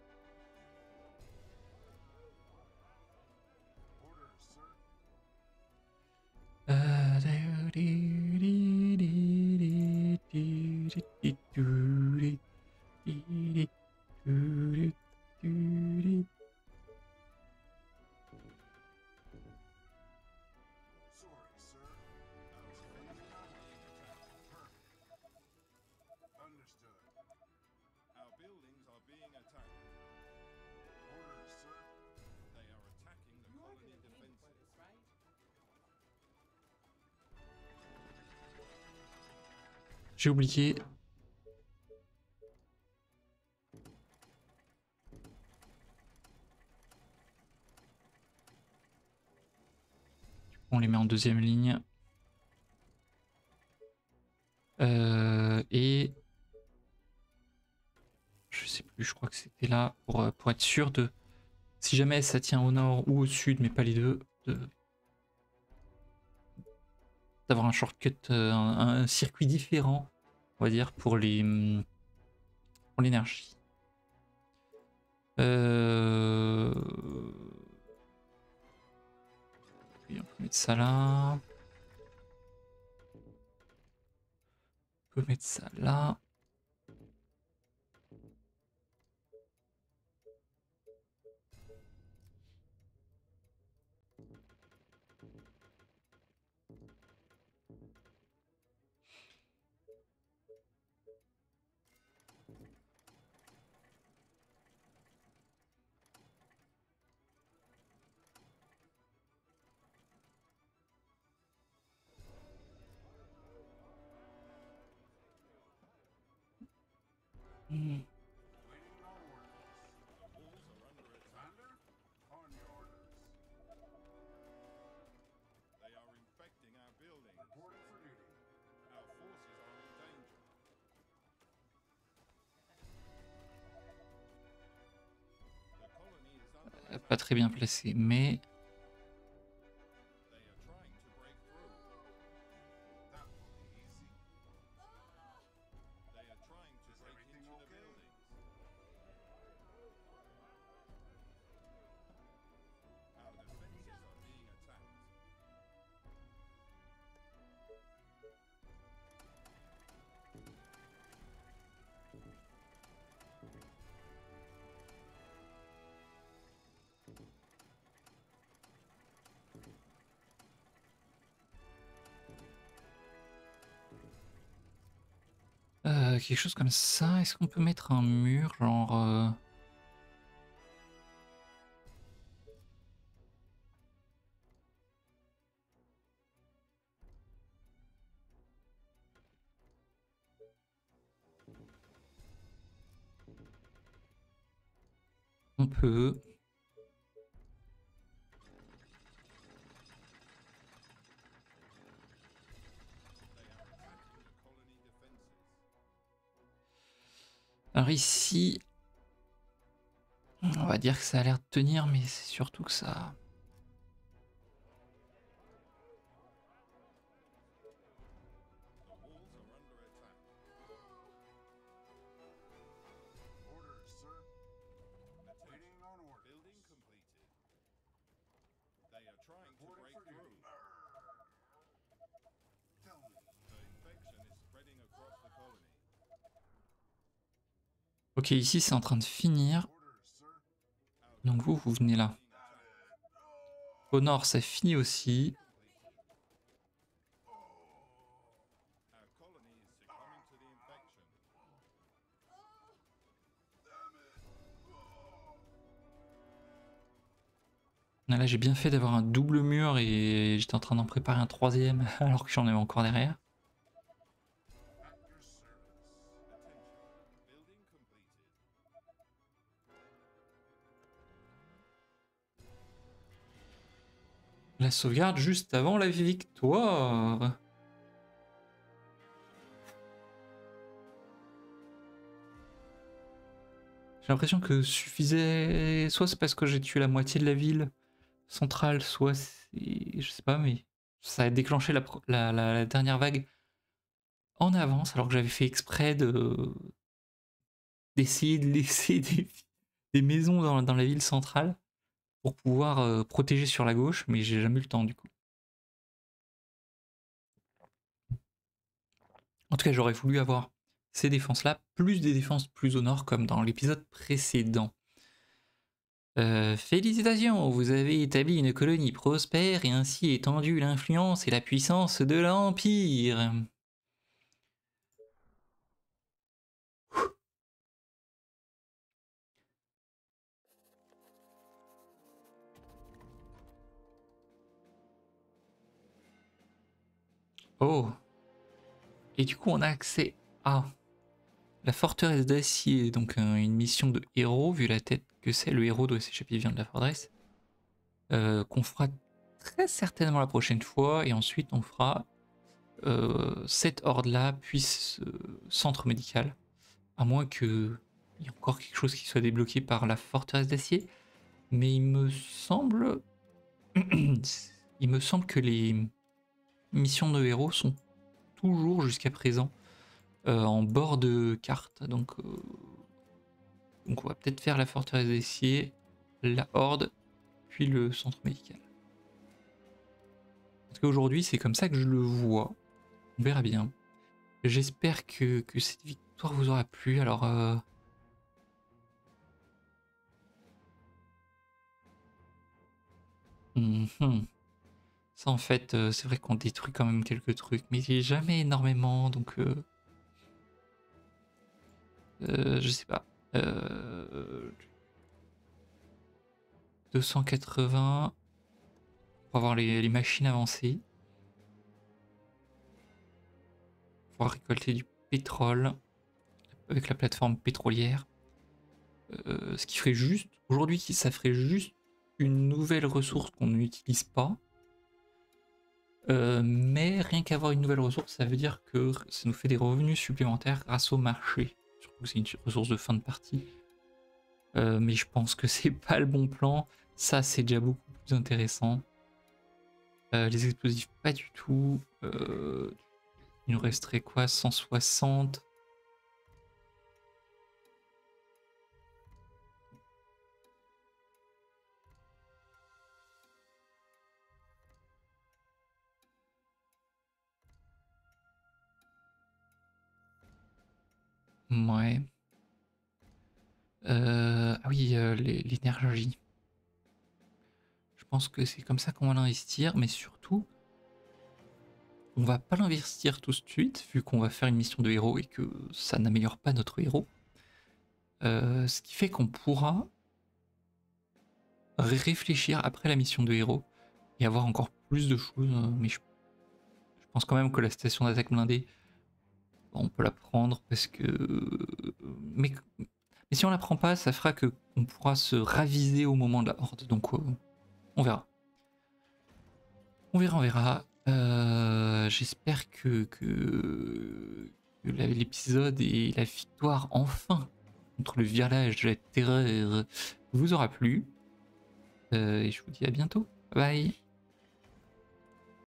Orders, sir. Euh, do, do, di, di, di, di, di, do, di, di, di, do, di, do, di. Sorry, sir. I was finishing my work. Perfect. Understood. Our buildings are being attacked. Orders, sir. They are attacking the You're colony gonna pay me for defenses. this, right? J'ai oublié. On les met en deuxième ligne. Euh, et je sais plus, je crois que c'était là pour, euh, pour être sûr de, si jamais ça tient au nord ou au sud, mais pas les deux, de d'avoir un shortcut, euh, un, un circuit différent, on va dire, pour les hum, pour l'énergie. Euh... Oui, on peut mettre ça là. On peut mettre ça là. Hmm. Waiting on orders. The walls are under attack. Commander, on your orders. They are infecting our buildings. Reporting for duty. Our forces are in danger. The colony is under Euh, attack. Pas très bien placé, mais They are trying to break through. That will be easy. They are trying to Is break everything into the okay? buildings. Our Euh, quelque chose comme ça. Est-ce qu'on peut mettre un mur, genre... euh, On peut. Alors ici, on va dire que ça a l'air de tenir, mais c'est surtout que ça... Orders, sir. Waiting on orders. Building completed. They are trying to Reporting break for duty. through. Tell me. The infection is spreading across the colony. Ok, ici c'est en train de finir. Orders, sir. Donc vous, vous venez là. Au nord, ça finit aussi. Our colony is succumbing to the infection. Là, j'ai bien fait d'avoir un double mur et j'étais en train d'en préparer un troisième alors que j'en avais encore derrière. At your service. Building completed. La sauvegarde juste avant la victoire. J'ai l'impression que suffisait... Soit c'est parce que j'ai tué la moitié de la ville centrale, soit c'est... Je sais pas, mais ça a déclenché la, pro- la, la- la dernière vague en avance, alors que j'avais fait exprès de d'essayer de laisser des, des maisons dans, dans la ville centrale pour pouvoir euh, protéger sur la gauche, mais j'ai jamais eu le temps du coup. En tout cas, j'aurais voulu avoir ces défenses-là, plus des défenses plus au nord, comme dans l'épisode précédent. Euh, félicitations, vous avez établi une colonie prospère et ainsi étendu l'influence et la puissance de l'Empire. Oh. Et du coup, on a accès à la forteresse d'acier, donc euh, une mission de héros, vu la tête que c'est, le héros doit s'échapper, il vient de la forteresse, euh, qu'on fera très certainement la prochaine fois, et ensuite on fera euh, cette horde-là, puis ce centre médical, à moins qu'il y ait encore quelque chose qui soit débloqué par la forteresse d'acier, mais il me semble... il me semble que les missions de héros sont toujours jusqu'à présent euh, en bord de carte, donc... Euh, Donc on va peut-être faire la forteresse d'acier, la horde, puis le centre médical. Parce qu'aujourd'hui, c'est comme ça que je le vois. On verra bien. J'espère que, que cette victoire vous aura plu. Alors... Euh... mhm. Ça, en fait, euh, c'est vrai qu'on détruit quand même quelques trucs, mais jamais énormément, donc... Euh... Euh, je sais pas. Euh... deux cent quatre-vingts... Pour avoir les, les machines avancées. Pouvoir récolter du pétrole avec la plateforme pétrolière. Euh, ce qui ferait juste, aujourd'hui, ça ferait juste une nouvelle ressource qu'on n'utilise pas. Euh, mais rien qu'avoir une nouvelle ressource, ça veut dire que ça nous fait des revenus supplémentaires grâce au marché. Surtout que c'est une ressource de fin de partie. Euh, mais je pense que c'est pas le bon plan. Ça, c'est déjà beaucoup plus intéressant. Euh, les explosifs, pas du tout. Euh, il nous resterait quoi, cent soixante. Ouais. Euh, ah oui, euh, les- l'énergie. Je pense que c'est comme ça qu'on va l'investir, mais surtout, on va pas l'investir tout de suite, vu qu'on va faire une mission de héros et que ça n'améliore pas notre héros. Euh, ce qui fait qu'on pourra réfléchir après la mission de héros et avoir encore plus de choses. euh, Mais je, je pense quand même que la station d'attaque blindée, on peut la prendre parce que. Mais, mais si on la prend pas, ça fera que on pourra se raviser au moment de la horde. Donc euh, on verra. On verra, on verra. Euh, J'espère que, que, que la- l'épisode et la victoire enfin contre le village de la terreur vous aura plu. Euh, et je vous dis à bientôt. Bye.